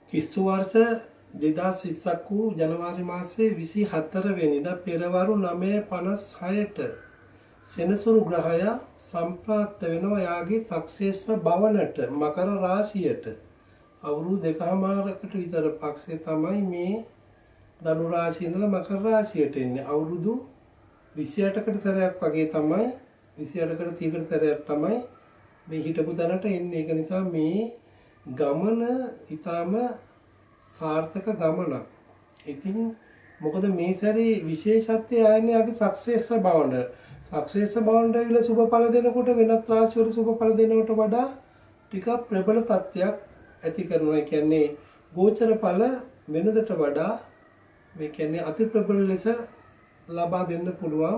කිස්තු වර්ෂ 2020ක් වූ ජනවාරි මාසයේ 24 වෙනිදා පෙරවරු 9:56ට සෙනසුරු ග්‍රහය සම්ප්‍රාප්ත වෙනවා යාගේ සක්සේස්ව භවනට මකර රාශියට. අවුරුදු 2කමාරකට විතර පක්ෂේ තමයි මේ ධනු රාශිය ඉඳලා මකර රාශියට එන්නේ. අවුරුදු 28කට සැරයක් වගේ තමයි 28කට 30කට සැරයක් තමයි මේ හිටපු තැනට එන්නේ. ඒක නිසා මේ ගමන ඊටම සාර්ථක ගමනක්. ඉතින් මොකද මේ සැරේ විශේෂත්වය ආන්නේ අපි සක්සේස්ව භවන. සක්සේස්ව භවනට විල සුබඵල දෙනකොට වෙනත් රාශිවල සුබඵල දෙනවට වඩා ටිකක් ප්‍රබල තත්ත්වයක් ඇති කරනවා. ඒ කියන්නේ ගෝචර ඵල වෙනදට වඩා මේ කියන්නේ අති ප්‍රබල ලෙස ලබා දෙන්න පුළුවන්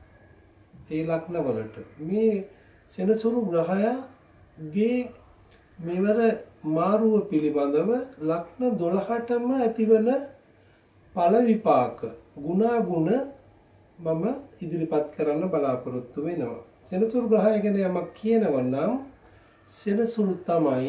ඒ ලග්නවලට. මේ සෙනසුරු ග්‍රහයගේ මෙවර මාරුව පිළිබඳව ලග්න 12ටම ඇතිවන ඵල විපාක ගුණාගුණ මම ඉදිරිපත් කරන්න බලාපොරොත්තු වෙනවා. සෙනසුරු ග්‍රහය ගැන යමක් කියනවා නම් සෙනසුරු තමයි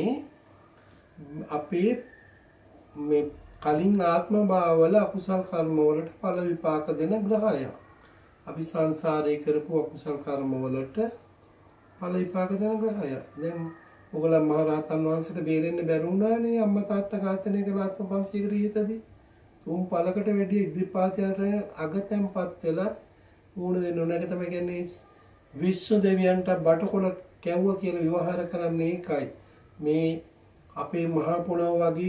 අපේ මේ කලින් ආත්ම භාවවල අකුසල් කර්ම වලට ඵල විපාක දෙන ග්‍රහය. අපි සංසාරේ කරපු අකුසල් කර්ම වලට ඵල විපාක දෙන ග්‍රහය. දැන් ඔයගොල්ලෝ මහ රහතන් වහන්සේට බේරෙන්න බැරුණානේ අම්මා තාත්තා ඝාතනය කළ ආත්ම 500කට ඉහතදී. තුන් පළකට වැඩි ඉදිරිපාතයට අගතැන්පත් වෙලා වුණ දෙන්න ඕන. ඒක තමයි කියන්නේ විශ්ව දෙවියන්ට බටකොළ කැවුවා කියලා විවහාර කරන්නේ ඒකයි. මේ අපේ මහා පොළොව වගේ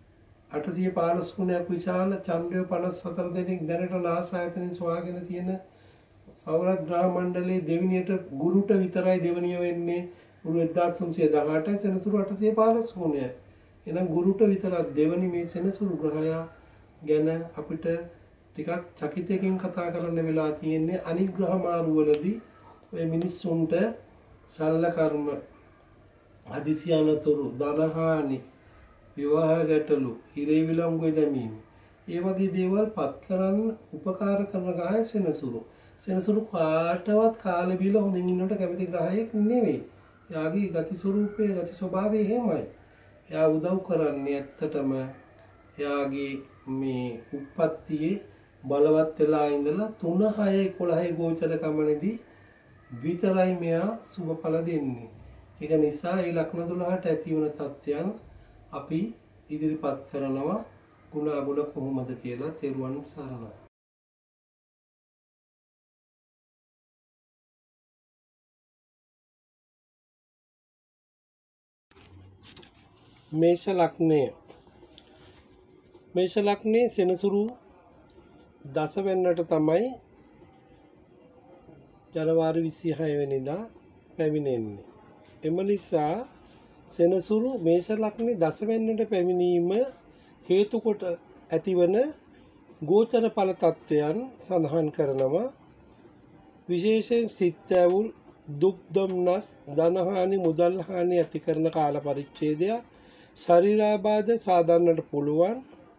815 ගුණයක් විශාල චන්ද්‍රය 54 දෙනෙක් දැනට නාසා ආයතනෙන් සොයාගෙන තියෙන සෞරත් ග්‍රහ මණ්ඩලයේ දෙවිනියට ගුරුට විතරයි දෙවනිය වෙන්නේ. ගුරු 1318 සෙනසුරු 815 ගුණය. එහෙනම් ගුරුට විතරක් දෙවනි මේ සෙනසුරු ග්‍රහය ගැන අපිට ටිකක් චකිතයෙන් කතා කරන්න වෙලා තියෙන්නේ. අනිත් ග්‍රහ මාරුවලදී ඔය මිනිස්සුන්ට සල්ල කර්ම අදිසි අනතුරු ධනහානි විවාහ ගැටලු හිරේ විලංගුවේ දැමීම ඒ වගේ දේවල් පත් කරන්න උපකාර කරන ග්‍රහය සෙනසුරු. සෙනසුරු කාටවත් කාලෙ බිල හොඳින් ඉන්නට කැමති ග්‍රහයෙක් නෙවෙයි. එයාගේ ගති ස්වරූපය ගති ස්වභාවය එහෙමයි. එයා උදව් කරන්නේ ඇත්තටම එයාගේ මේ උප්පත්තියේ බලවත් වෙලා ඉඳලා 3 6 11 ගෝචර කමනේදී විතරයි මෙයා සුබඵල දෙන්නේ. ඒක නිසා ඒ ලග්න 12ට ඇති වන තත්ත්වයන් අපි ඉදිරිපත් කරනවා ගුණ කොහොමද කියලා තේරුවන් සරණයි. මේෂ ලග්නය. මේෂ ලග්නයේ සෙනසුරු දස වෙන්නට තමයි ජනවාරි 26 වෙනිදා පැමිණෙන්නේ. එම නිසා සෙනසුරු මේෂ ලග්නයේ දස වෙන්නට පැමිණීම හේතු කොට ඇතිවන ගෝචර ඵල තත්ත්වයන් සඳහන් කරනවා. විශේෂයෙන් සිත් ඇවුල් දුක් දුම්නස් ධනහානි මුදල් හානි ඇති කරන කාල පරිච්ඡේදය ශරීරාබාධ සාධන්නට පුළුවන්.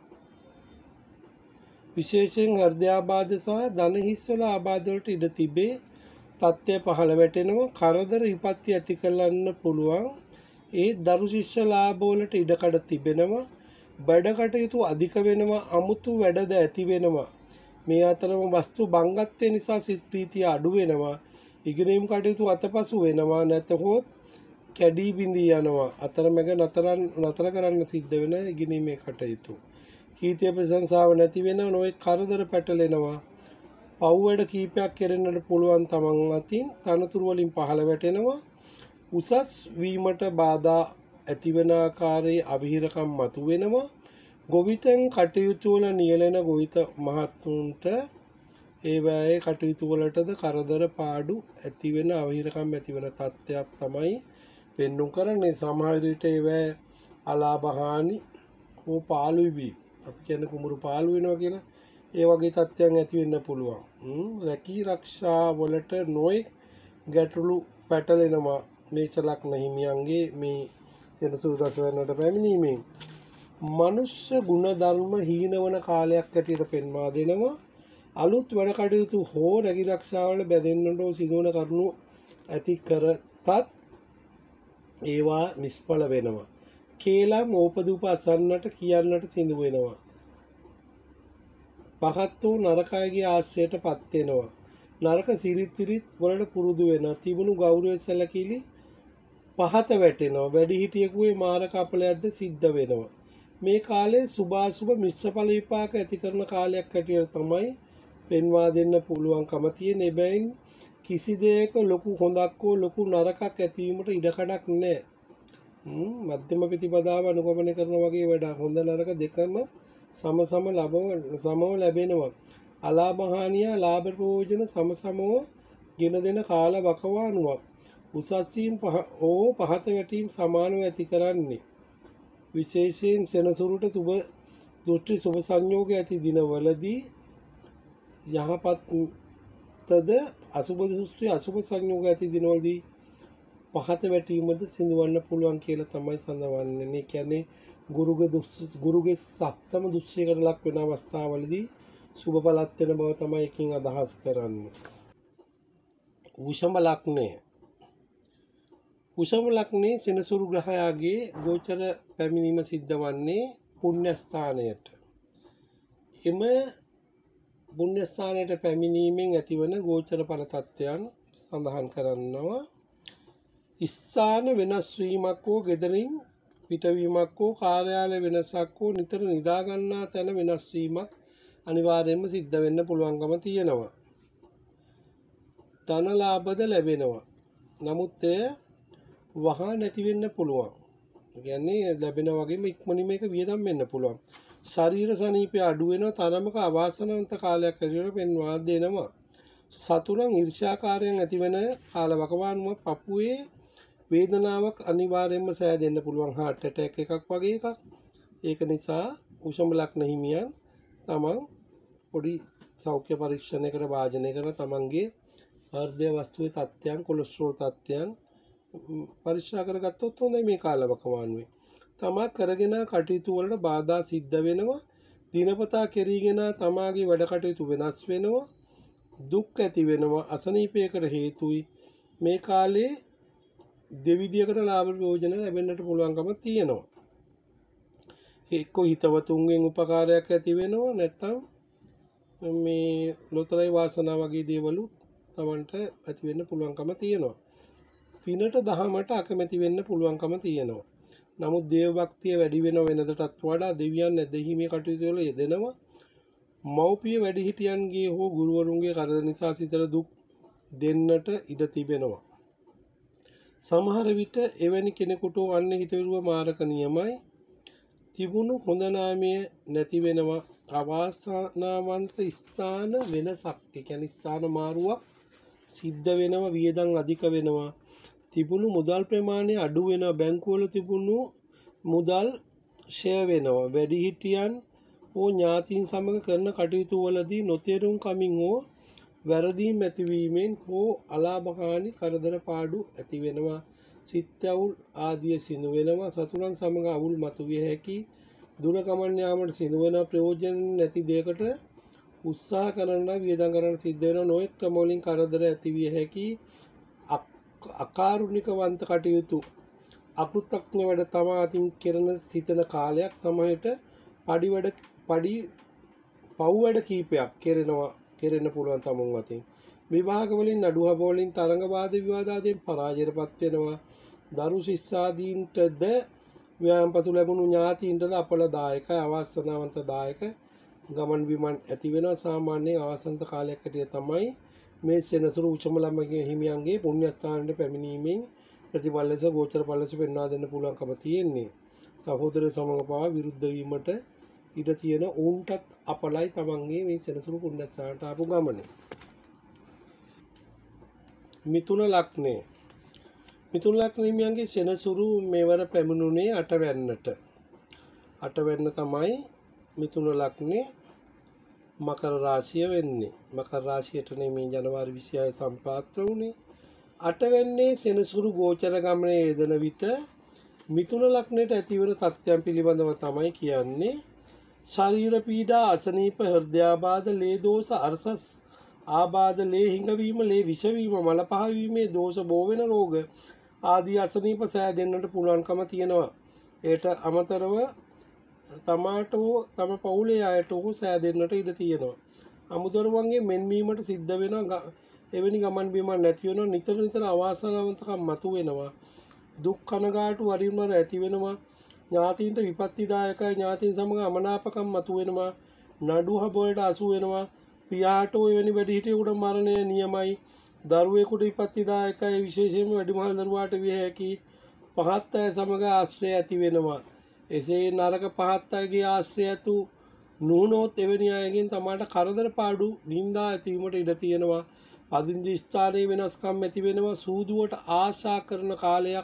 විශේෂයෙන් හෘදයාබාධ සහ ධන හිස්වල ආබාධ වලට ඉඩ තිබේ. තත්ත්වය පහළ වැටෙනවා. කරදර විපත්ති ඇති කරන්න පුළුවන්. ඒ දරු ශිෂ්‍ය ලාභ වලට ඉඩකඩ තිබෙනවා. වැඩ කටයුතු අධික වෙනවා. අමුතු වැඩද ඇති වෙනවා. මේ අතරම වස්තු බංගත්වය නිසා සිත් ප්‍රීතිය අඩු වෙනවා. ඉගෙනීම් කටයුතු අතපසු වෙනවා. නැතහොත් කැඩී බිඳී යනවා. අතරමැද නතර කරන්න සිද්ධ වෙන ඉගෙනීමේ කටයුතු. කීර්තිය ප්‍රශංසාව නැති වෙන නොයෙක් කරදර පැටලෙනවා. පව් වැඩ කීපයක් කෙරෙන්නට පුළුවන් තමන් අතින්. තනතුරු වලින් පහළ වැටෙනවා. උසස් වීමට බාධා ඇතිවන ආකාරයේ අවිහිරකම් මතුවෙනවා. ගොවිතැන් කටයුතු වල නියැලෙන ගොවිත මහත්තුන්ට ඒ වායේ කටයුතු වලටද කරදර පාඩු ඇතිවෙන අවිහිරකම් ඇතිවන තත්ත්වයක් තමයි පෙන්වු කරන්නේ. සමහර විට ඒවා අලාභහානි හෝ පාළු වී අපි කියන්නේ කුඹුරු පාළු වෙනවා කියලා ඒ වගේ තත්ත්වයන් ඇති වෙන්න පුළුවන්. රැකී ආරක්ෂා වලට නොයෙක් ගැටලු පැටලෙනවා. මේෂ ලග්න හිමියන්ගේ මේ සෙනසුරු දස වෙනිදාට පැමිණීමෙන් මනුෂ්‍ය ගුණ ධර්ම හීනවන කාලයක් ඇටියට පෙන්වා දෙනවා. අලුත් වැඩ කටයුතු හෝ රැකී ආරක්ෂාවල බැඳෙන්නට සිදුවන කරුණු ඇති කරතත් ඒවා නිෂ්ඵල වෙනවා. කේලම් ඕපදූප අසන්නට කියන්නට සිදු වෙනවා. පහත් වූ නරක අයගේ ආශ්‍රයයට පත් වෙනවා. නරක සිරිත් විරිත් වලට පුරුදු වෙනවා. තිබුණු ගෞරව සැලකිලි පහත වැටෙනවා. වැඩිහිටියෙකුගේ මාරක අපලයක්ද සිද්ධ වෙනවා. මේ කාලේ සුභාසුභ මිශ්‍ර ඵල විපාක ඇති කරන කාලයක් හැටියට තමයි පෙන්වා දෙන්න පුළුවන්කම තියෙන. එබැවින් කිසි දෙයක ලොකු හොඳක් හෝ ලොකු නරකක් ඇතිවීමට ඉඩකඩක් නැහැ. මධ්‍යම ප්‍රතිපදාව අනුගමනය කරන වගේ වැඩ හොඳ නරක දෙකම සමව ලැබෙනවා. අලාභහානිය ලාභ ප්‍රයෝජන සමසමව ගෙන දෙන කාල වකවානුවක්. උසස්වීම් පහත වැටීම් සමානව ඇති කරන්නේ. විශේෂයෙන් සෙනසුරුට සුබ දෘෂ්ටි සුබ සංයෝග ඇති දිනවලදී යහපත්ද අසුබ දෘෂ්ටි අසුබ සංයෝග ඇති දිනවලදී පහත වැටීමද සිදුවන්න පුළුවන් කියලා තමයි සඳහන් වෙන්නේ. කියන්නේ ගුරුගේ සත්තම දෘෂ්ටියකට ලක් වෙන අවස්ථාවලදී සුබ බලත් වෙන බව තමයි එකකින් අදහස් කරන්නේ. වෘෂභ ලග්නය. වෘෂභ ලග්නයේ සෙනසුරු ග්‍රහයාගේ ගෝචර පැමිණීම සිද්ධ වන්නේ පුණ්‍ය ස්ථානයට. එම පුණ්‍ය ස්ථානයට පැමිණීමෙන් ඇතිවන ගෝචර ඵල තත්ත්වයන් සඳහන් කරනවා. ස්ථාන වෙනස් වීමක් හෝ ගෙදරින් පිටවීමක් හෝ කාර්යාලය වෙනසක් හෝ නිතර නිදා ගන්නා තැන වෙනස් වීමක් අනිවාර්යයෙන්ම සිද්ධ වෙන්න පුළුවන්කම තියෙනවා. ධන ලාභද ලැබෙනවා. නමුත් එය වහා නැති වෙන්න පුළුවන්. කියන්නේ ලැබෙන වගේම ඉක්මනින් මේක වියදම් වෙන්න පුළුවන්. ශරීර සනීපය අඩු වෙනවා. තරමක අවාසනාවන්ත කාලයක් ඇතිවෙන පෙන්වා දෙනවා. සතුරන් ඊර්ෂ්‍යාකාරයෙන් ඇතිවෙන කාල වකවානුව පපුවේ වේදනාවක් අනිවාර්යයෙන්ම සෑදෙන්න පුළුවන්. heart attack එකක් වගේ එකක්. ඒක නිසා වෘෂභ ලග්න හිමියන් තමන් පොඩි සෞඛ්‍ය පරීක්ෂණයකට වාජනය කරන තමන්ගේ හෘදය වස්තුවේ තත්ත්වයන් කොලෙස්ටරෝල් තත්ත්වයන් පරීක්ෂා කරගත්තොත් හොඳයි. මේ කාලවකවානුවේ තමා කරගෙන කටයුතු වලට බාධා සිද්ධ වෙනවා. දිනපතා කෙරීගෙන තමාගේ වැඩ කටයුතු වෙනස් වෙනවා. දුක් ඇති වෙනවා. අසනීපයකට හේතුයි. මේ කාලේ දෙවිදියකට ලාභ ප්‍රයෝජන ලැබෙන්නට පුළුවන්කම තියෙනවා. එක්ක හිතවතුන්ගෙන් උපකාරයක් ඇති වෙනවා. නැත්නම් මේ ලොතරැයි වාසනාව වගේ දේවලුත් තමන්ට ඇති වෙන්න පුළුවන්කම තියෙනවා. පිනට දහමට අකමැති වෙන්න පුළුවන්කම තියෙනවා. නමුත් දේව භක්තිය වැඩි වෙන වෙනදටත් වඩා දෙවියන් ඇදහිීමේ කටයුතු වල යෙදෙනවා. මව්පිය වැඩිහිටියන්ගේ හෝ ගුරුවරුන්ගේ කරදර නිසා සිතට දුක් දෙන්නට ඉඩ තිබෙනවා. සමහර විට එවැනි කෙනෙකුට වන්නේ හිතවිරුව මාරක නියමයි. තිබුණු හොඳ නාමය නැති වෙනවා. අවාසනාවන්ත ස්ථාන වෙනසක්. ඒ කියන්නේ ස්ථාන මාරුවක් සිද්ධ වෙනවා. වියදම් අධික වෙනවා. තිබුණු මුදල් ප්‍රමාණය අඩු වෙනවා. බැංකුවල තිබුණු මුදල් ෂය වෙනවා. වැඩිහිටියන් හෝ ඥාතීන් සමග කරන කටයුතු වලදී නොතේරුම් කමින් හෝ වැරදීම් ඇතිවීමෙන් හෝ අලාභහානි කරදර පාඩු ඇති වෙනවා. සිත් අවුල් ආදිය සිදු වෙනවා. සතුරන් සමග අවුල් මතුවිය හැකි. දුර ගමන් යාමට සිදු වෙන ප්‍රයෝජන නැති දෙයකට උත්සාහ කරන වියදම් කරන සිද්ධ වෙන නොයෙක් ක්‍රම වලින් කරදර ඇති විය හැකි. අකාරුණිකවන්ත කටයුතු අකෘතඥ වැඩ තමා අතින් කරන සිතන කාලයක් සමහරට පව් වැඩ කීපයක් කෙරෙන්න පුළුවන් තමුන් අතින්. විවාහක වලින් නඩුහබ වලින් තරඟ වාද විවාද ආදීන් පරාජයටපත් වෙනවා. දරු ශිෂ්‍යාදීන්ටද ව්‍යායාමපතු ලැබුණු ඥාතීන්ටද අපලදායක අවාසනාවන්තදායක ගමන් බිමන් ඇති වෙනවා. සාමාන්‍යයෙන් ආසන්න කාලයක් හැටියට තමයි මේ සෙනසුරු උචම ළමගේ හිමියන්ගේ පුණ්‍ය ස්ථානයට පැමිණීමෙන් ප්‍රතිඵල ලෙස ගෝචර ඵල ලෙස පෙන්වා දෙන්න පුළුවන්කම තියෙන්නේ. සහෝදර සමග පවා විරුද්ධ වීමට ඉඩ තියෙන උන්ටත් අපලයි තමන්ගේ මේ සෙනසුරු පුණ්‍ය ස්ථානට ආපු ගමනේ. මිථුන ලග්නය. මිථුන ලග්න හිමියන්ගේ සෙනසුරු මෙවර පැමිණුනේ 8 වැන්නට. 8 වැන්න තමයි මිථුන ලග්නේ මකර රාශිය වෙන්නේ. මකර රාශියට මේ ජනවාරි 26 සම්පාත්‍ර වුණේ. 8 වෙන්නේ සෙනසුරු ගෝචර ගමනේ යෙදෙන විට මිථුන ලග්නයට ඇතිවන තත්ත්වයන් පිළිබඳව තමයි කියන්නේ. ශරීර පීඩා, අසනීප, හෘදයාබාධ, ලේ දෝෂ, අර්ශස් ආබාධ, ලේ හිඟවීම, ලේ විෂවීම, මල පහවීමේ දෝෂ, බෝ වෙන රෝග ආදී අසනීප සෑදෙන්නට පුළුවන්කම තියෙනවා. ඒට අමතරව තමාට තම පවුලේ අයට සෑදෙන්නට ඉඩ තියෙනවා. අමුදරුවන්ගේ මෙන්වීමට සිද්ධ වෙනවා. එවැනි ගමන් බිමන් නැති වෙනවා. නිතර නිතර අවාසනාවන්තකම් මතුවෙනවා. දුක් කනගාටු වරින් වර ඇති වෙනවා. ඥාතීන්ට විපත්තිදායකයි ඥාතීන් සමග අමනාපකම් මතුවෙනවා. නඩු හබවලට අසු වෙනවා. පියාට එවැනි වැඩිහිටියෙකුට මරණය නියමයි. දරුවෙකුට විපත්තිදායකයි විශේෂයෙන්ම වැඩිමහල් දරුවාට විය හැකි. පහත් අය සමග ආශ්‍රය ඇති වෙනවා. එසේ නරක පහත් අයගේ ආශ්‍රය ඇතු නුනොත් එවැනි අයගෙන් තමාට කරදර පාඩු නින්දා ඇතිවීමට ඉඩ තියෙනවා. පදිංචි ස්ථානයේ වෙනස්කම් ඇති වෙනවා. සූදුවට ආශා කරන කාලයක්.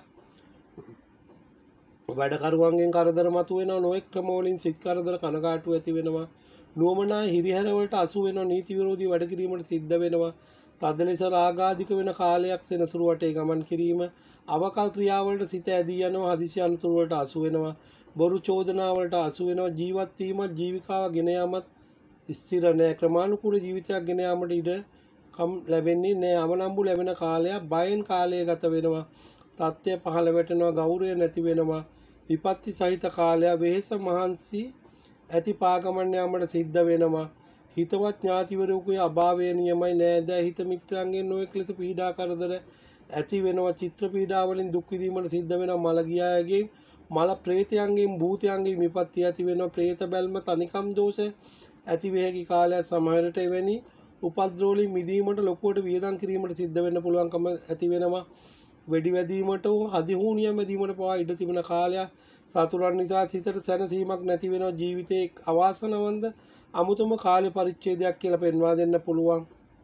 වැඩකරුවන්ගෙන් කරදර මතුවෙනවා. නොඑක් ක්‍රම වලින් සිත් කරදර කනගාටු ඇති වෙනවා. නුවමනා හිරිහැර වලට අසු වෙනවා. නීති විරෝධී වැඩ කිරීමට සිද්ධ වෙනවා. තද ලෙස රාගාධික වෙන කාලයක් සෙනසුරු වටේ ගමන් කිරීම. අවකල් ක්‍රියාවලට සිත ඇදී යනවා. හදිසි අනතුරු වලට අසු වෙනවා. බොරු චෝදනාවලට අසු වෙනවා. ජීවත් වීමත් ජීවිකාව ගෙන යාමත් ස්ථිර නැහැ. ක්‍රමානුකූල ජීවිතයක් ගෙන යාමට ඉඩ කම් ලැබෙන්නේ නැහැ. අවනම්බු ලැබෙන කාලයක් බයෙන් කාලය ගත වෙනවා. තත්ත්වය පහළ වැටෙනවා. ගෞරවය නැති වෙනවා. විපත්ති සහිත කාලය. වෙහෙස මහන්සි ඇති පාගමන් යාමට සිද්ධ වෙනවා. හිතවත් ඥාතිවරයෙකුගේ අභාවය නියමයි. නෑදෑ හිත මිත්‍රයන්ගෙන් නොයෙක් ලෙස පීඩා කරදර ඇති වෙනවා. චිත්‍ර පීඩා වලින් දුක් විඳීමට සිද්ධ වෙනවා. මල ගියායගේ මල ප්‍රේතයන්ගෙන් භූතයන්ගෙන් විපත්ති ඇති වෙනවා. ප්‍රේත බැල්ම තනිකම් දෝෂ ඇති වේ හැකි කාලයක්. සමහරට එවැනි උපද්‍රවලින් මිදීමට ලොකුවට වියදම් කිරීමට සිද්ධ වෙන්න පුළුවන්කම ඇති වෙනවා. වෙඩි වැදීමට හදිහූනියම් වැදීමට පවා ඉඩ තිබෙන කාලයක්. සතුරන් නිසා සිතට සැනසීමක් නැති වෙනවා. ජීවිතේ අවාසනාවන්ත අමුතුම කාල පරිච්ඡේදයක් කියලා පෙන්වා දෙන්න පුළුවන්.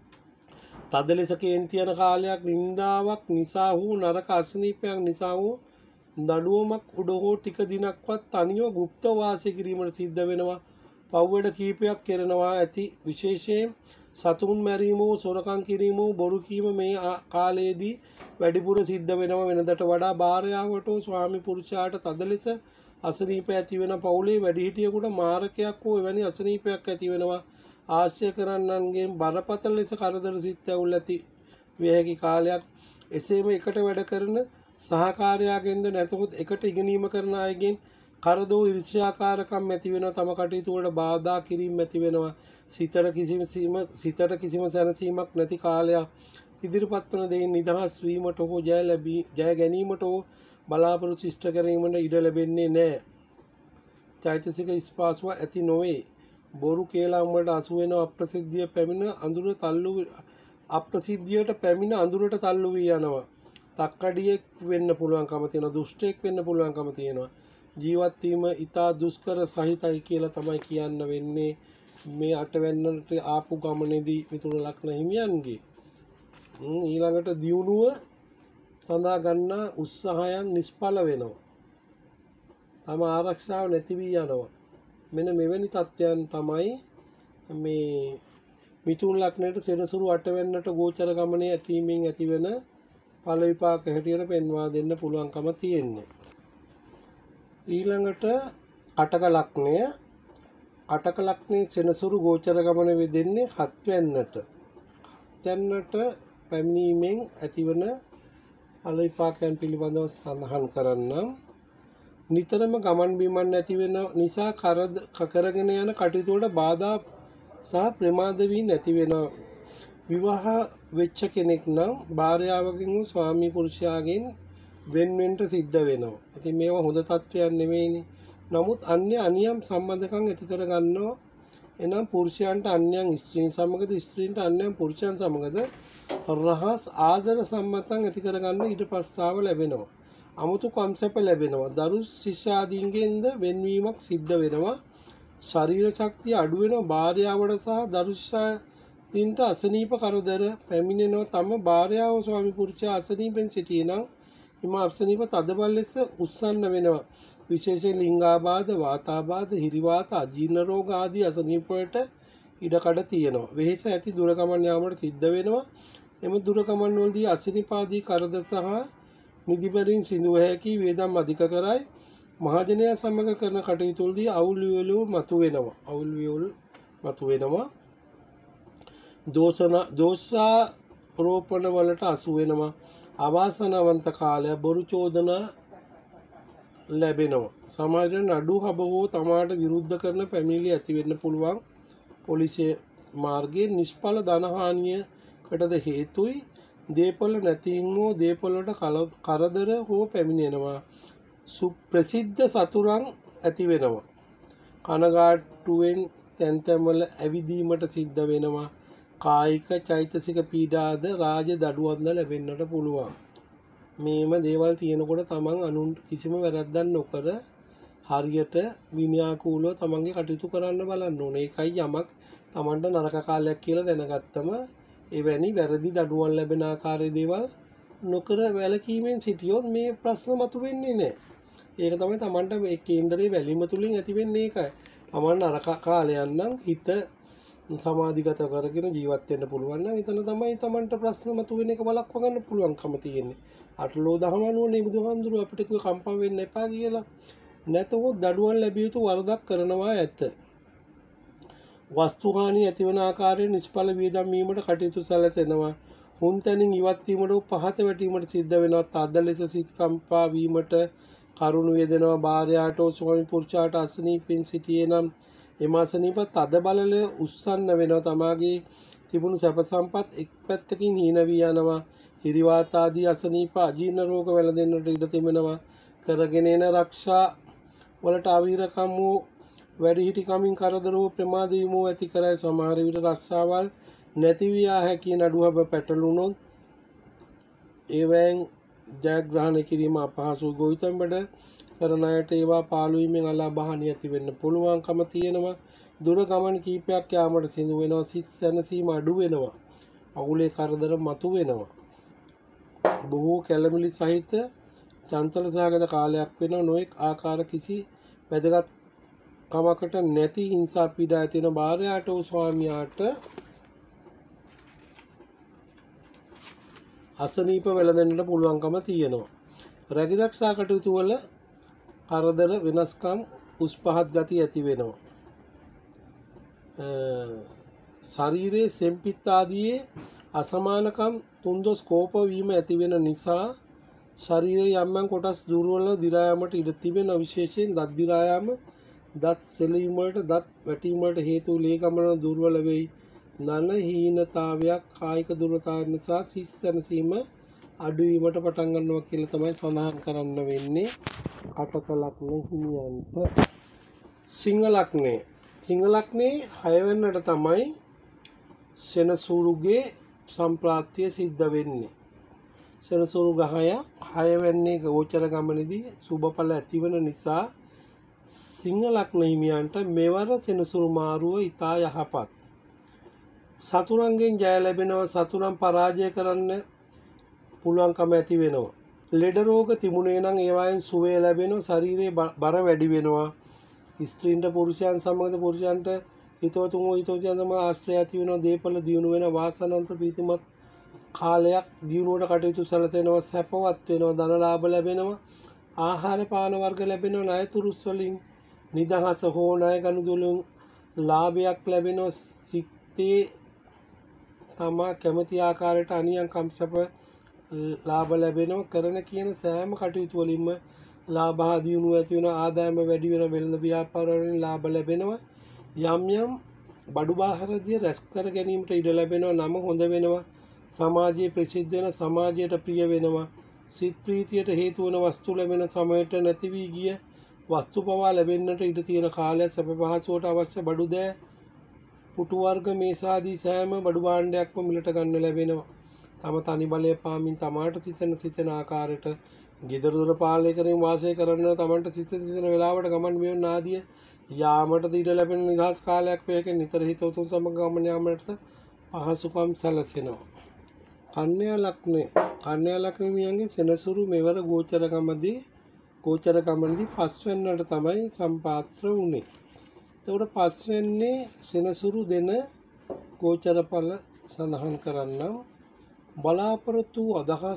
තද ලෙස කේන්ති යන කාලයක්. නින්දාවක් නිසා වූ නරක අසනීපයක් නිසා වූ නඩුවමක් උඩ හෝ ටික දිනක්වත් තනියම গুপ্ত වාසය කිරීමට සිද්ධ වෙනවා. පව්වැඩ කීපයක් කරනවා ඇති. විශේෂයෙන් සතුන් මැරීම හෝ සොරකම් කිරීම හෝ බොරු කීම මේ කාලයේදී වැඩිපුර සිද්ධ වෙනවා. වෙනදට වඩා භාර්යාවට ස්වාමි පුරුෂයාට තද ලෙස අසනීප ඇති වෙන. පවුලේ වැඩිහිටියෙකුට මාරකයක් හෝ එවැනි අසනීපයක් ඇති වෙනවා. ආශ්‍රය කරන්නන්ගෙන් බරපතල ලෙස කරදර සිත් ඇවුල් ඇති විය හැකි කාලයක්. එසේම එකට වැඩ කරන සහකාරයාගෙන්ද නැතහොත් එකට ඉගෙනීම කරන අයගෙන් කරදෝ ඊර්ෂ්‍යාකාරකම් ඇති වෙනවා. තම කටයුතු වලට බාධා කිරීම ඇති වෙනවා. සිතට කිසිම සැනසීමක් නැති කාලයක්. ඉදිරිපත් වන දෙයින් නිදහස් වීමට හෝ ජය ගැනීමට හෝ බලාපොරොත්තු ඉෂ්ට කිරීමට ඉඩ ලැබෙන්නේ නැහැ. චෛතසික ස්පාසුව ඇති නොවේ. බොරු කේලම් වලට අසු වෙන අප්‍රසිද්ධියට පැමිණ අඳුරට තල්ලු වී යනවා. තක්කඩියෙක් වෙන්න පුළුවන්කම තියෙනවා. දුෂ්ටයෙක් වෙන්න පුළුවන්කම තියෙනවා. ජීවත් වීම ඉතා දුෂ්කර සහිතයි කියලා තමයි කියන්න වෙන්නේ මේ අටවැන්නට ආපු ගමනේදී මිතුරු ලග්න හිමියන්ගේ. ඊළඟට දියුණුව සඳහා ගන්නා උත්සාහයන් නිෂ්ඵල වෙනවා. තම ආරක්ෂාව නැති වී යනවා. මෙන්න මෙවැනි තත්ත්වයන් තමයි මේ මිතුරු ලග්නයට සෙනසුරු අටවැන්නට ගෝචර ගමනේ ඇතිවීමෙන් ඇතිවන ඵල විපාක හැටියට පෙන්වා දෙන්න පුළුවන්කම තියෙන්නේ. ඊළඟට අටක ලග්නය. අටක ලග්නයේ සෙනසුරු ගෝචර ගමන වෙදෙන්නේ හත්වැන්නට. හත්වැන්නට පැමිණීමෙන් ඇතිවන ඵල විපාකයන් පිළිබඳව සඳහන් කරන්නම්. නිතරම ගමන් බිමන් ඇති වෙන නිසා කරගෙන යන කටයුතු වලට බාධා සහ ප්‍රමාද වී නැති වෙනවා. විවාහ වෙච්ච කෙනෙක් නම් භාර්යාවකින් ස්වාමි පුරුෂයාගෙන් වෙන්වෙන්ට සිද්ධ වෙනවා. ඉතින් මේවා හොඳ තත්ත්වයන් නෙමෙයිනේ. නමුත් අන්‍ය අනියම් සම්බන්ධකම් ඇති කර ගන්නවා. එනම් පුරුෂයන්ට අන්‍යයන් ස්ත්‍රීන් සමගද ස්ත්‍රීන්ට අන්‍යයන් පුරුෂයන් සමගද රහස් ආදර සම්බන්ධකම් ඇති කර ගන්න ඊට පස්සාව ලැබෙනවා. අමුතු කම්සප ලැබෙනවා. දරු ශිෂ්‍යාදීන්ගෙන්ද වෙන්වීමක් සිද්ධ වෙනවා. ශරීර ශක්තිය අඩු වෙනවා. භාර්යාවට සහ දරු ශිෂ්‍යාදීන්ට අසනීප කරදර පැමිණෙනවා. තම භාර්යාව ස්වාමි පුරුෂයා අසනීපෙන් සිටිනම් එම අසනීප තදබල ලෙස උස්සන්න වෙනවා. විශේෂයෙන් ලිංගාබාධ, වාතාබාධ, හිරිවාත, අජීර්ණ රෝග ආදී අසනීප වලට ඉඩකඩ තියෙනවා. වෙහෙස ඇති දුර ගමන් යාමට සිද්ධ වෙනවා. එම දුර ගමන් වලදී අසනීපාදී කරදර සහ නිදිමරින් සිඳුව හැකි වේදම් අධික කරයි. මහජනයා සමග කරන කටයුතු වලදී අවුල් වියවුල් මතුවෙනවා. දෝෂාරෝපණ වලට අසු වෙනවා. අවාසනාවන්ත කාලය. බොරු චෝදනා ලැබෙනවා. සමාජයෙන් අඩු හබ හෝ තමාට විරුද්ධ කරන පැමිණිලි ඇති වෙන්න පුළුවන්. පොලිසිය මාර්ගයේ නිෂ්ඵල ධනහානියකටද හේතුයි. දේපොළ නැතිනම් හෝ දේපොළට කරදර හෝ පැමිණෙනවා. ප්‍රසිද්ධ සතුරන් ඇති වෙනවා. කනගාටුවෙන් තැන් තැන්වල ඇවිදීමට සිද්ධ වෙනවා. කායික චෛතසික පීඩාද රාජ දඩුවම්ද ලැබෙන්නට පුළුවන්. මේම දේවල් තියෙනකොට තමන් අනුන්ට කිසිම වැරැද්දක් නොකර හරියට විනයානුකූලව තමන්ගේ කටයුතු කරන්න බලන්න ඕනේ. ඒකයි යමක් තමන්ට නරක කාලයක් කියලා දැනගත්තම එවැනි වැරදි දඩුවම් ලැබෙන ආකාරයේ දේවල් නොකර වැළකීමෙන් සිටියොත් මේ ප්‍රශ්න මතුවෙන්නේ නැහැ. ඒක තමයි තමන්ට මේ කේන්දරයේ වැළීම තුලින් ඇතිවෙන්නේ ඒකයි. තමන් නරක කාලයක් නම් හිත සමාධිගත කරගෙන ජීවත් වෙන්න පුළුවන් නම් එතන තමයි තමන්ට ප්‍රශ්න මතුවෙන එක වළක්වා ගන්න පුළුවන්කම තියෙන්නේ. අටලෝ දහම අනුවනේ බුදුහාමුදුරුව අපිට කිව්ව කම්පා වෙන්න එපා කියලා. නැතහොත් දඩුවම් ලැබිය යුතු වරදක් කරනවා ඇත. වස්තුහානි ඇතිවන ආකාරයෙන් නිෂ්ඵල වියදම් වීමට කටයුතු සැලසෙනවා. හුන්තැනින් ඉවත් වීමට පහත වැටීමට සිද්ධ වෙනවා. තද ලෙස සිත් කම්පා වීමට කරුණු යෙදෙනවා. භාර්යාට ස්වාමි පුරුෂයාට අසනීපෙන් සිටියේ නම් එම අසනීප තද බලල උස්සන්න වෙනවා. තමාගේ තිබුණු සැප සම්පත් එක් පැත්තකින් හීන වී යනවා. හිරිවාත ආදී අසනීප අජීර්ණ රෝග වැළඳෙන්නට ඉඩ තිබෙනවා. කරගෙන එන ආරක්ෂා වලට අවීරකම් වූ වැඩිහිටිකමින් කරදර වූ ප්‍රමාද වීම ඇති කරයි. සමහර විට රස්සාවල් නැති විය හැකි නඩුහබ පැටළුණොත් ඒවෙන් ජයග්‍රහණය කිරීම අපහසු. ගොවිතැන්වල කරන අයට ඒවා පාළු වීමෙන් අලාභහානි ඇති වෙන්න පුළුවන්කම තියෙනවා. දුර ගමන් කීපයක් යාමට සිදු වෙනවා. සිත් සැනසීම අඩු වෙනවා. අවුලේ කරදර මතු වෙනවා. බොහෝ කැළමිලි සහිත චංචල සහගත කාලයක් වෙන නොඑක් ආකාර කිසි වැදගත් කමකට නැති හිංසා පීඩා ඇති වෙන භාර්යාට හෝ ස්වාමියාට අසනීප වෙලඳෙන්නට පුළුවන්කම තියෙනවා. රැකිරක්ෂා කටයුතු වල කරදර වෙනස්කම් උස් පහත් ගති ඇති වෙනවා. ශරීරයේ සෙම්පිත් ආදී අසමානකම් තුන්දොස් කෝප වීම ඇති වෙන නිසා ශරීරයේ යම් කොටස් දුර්වල දිරා යාමට ඉඩ තිබෙන. විශේෂයෙන් දත් දිරා යාම, දත් සෙලීම වලට, දත් වැටීම වලට හේතු ලේ ගමන දුර්වල වෙයි. නන හීනතාවයක්, කායික දුර්වලතාවය නිසා සිත් සැනසීම අඩු වීමට පටන් ගන්නවා කියලා තමයි සඳහන් කරන්න වෙන්නේ. අටක ලග්න හිමියන්ට. සිංහ ලග්නේ 6 වෙනිට තමයි සෙනසුරුගේ සම්ප්‍රාප්තිය සිද්ධ වෙන්නේ. සෙනසුරු ග්‍රහය 6 වෙනි ගෝචර ගමනේදී සුබඵල ඇතිවන නිසා සිංහ ලග්න හිමියන්ට මෙවර සෙනසුරු මාරුව ඉතා යහපත්. සතුරන්ගෙන් ජය ලැබෙනවා. සතුරන් පරාජය කරන්න පුළුවන්කම ඇති වෙනවා. ලෙඩ රෝග තිබුණේ නම් ඒවායින් සුවය ලැබෙනවා. ශරීරයේ බර වැඩි වෙනවා. ස්ත්‍රීන්ට පුරුෂයන් සමගද පුරුෂයන්ට හිතවතුන් හිතවතියන් සමග ආශ්‍රය ඇති වෙනවා. දේපල දියුණු වෙන වාසනාවන්ත ප්‍රීතිමත් කාලයක් දියුණුවට කටයුතු සැලසෙනවා. සැපවත් වෙනවා. ධන ලාභ ලැබෙනවා. ආහාර පාන වර්ග ලැබෙනවා. ණය තුරුස් වලින් නිදහස හෝ ණය ගනුදෙනුවලින් ලාභයක් ලැබෙනවා. සිතේ තමා කැමති ආකාරයට අනියම් කම්සප ලාභ ලැබෙනවා. කරන කියන සෑම කටයුතු වලින්ම ලාභ දියුණුව ඇති වෙනවා. ආදායම වැඩි වෙන වෙළඳ ව්‍යාපාර වලින් ලාභ ලැබෙනවා. යම් යම් බඩු බාහිරදී රැස් කර ගැනීමට ඉඩ ලැබෙනවා. නම හොඳ වෙනවා. සමාජයේ ප්‍රසිද්ධ වෙන, සමාජයට ප්‍රිය වෙනවා. සිත් ප්‍රීතියට හේතු වන වස්තු ලැබෙන සමයට නැති වී ගිය වස්තු පවා ලැබෙන්නට ඉඩ තියෙන කාලයක්. සැප පහසුවට අවශ්‍ය බඩු දෑ, පුටු වර්ග මේසාදී සෑම බඩු භාණ්ඩයක්ම මිලට ගන්න ලැබෙනවා. තම තනි බලය පාමින් තමාට සිතෙන ආකාරයට ගෙදර දොර පාලනය කරමින් වාසය කරන තමන්ට සිතෙන වෙලාවට ගමන් බිමන් ආදිය යාමට ඉඩ ලැබෙන නිදහස් කාලයක් වේක නිතර හිතවතුන් සමග ගමන් යාමට පහසුකම් සැලසෙනවා. කන්‍යා ලග්නයේ සෙනසුරු මෙවර ගෝචර ගමනදී 5 වෙනිට තමයි සම්පාත්‍ර වුනේ. එතකොට 5 වෙනිනේ සෙනසුරු දෙන ගෝචර ඵල සඳහන් කරන්නම්. බලාපොරොත්තු අදහස්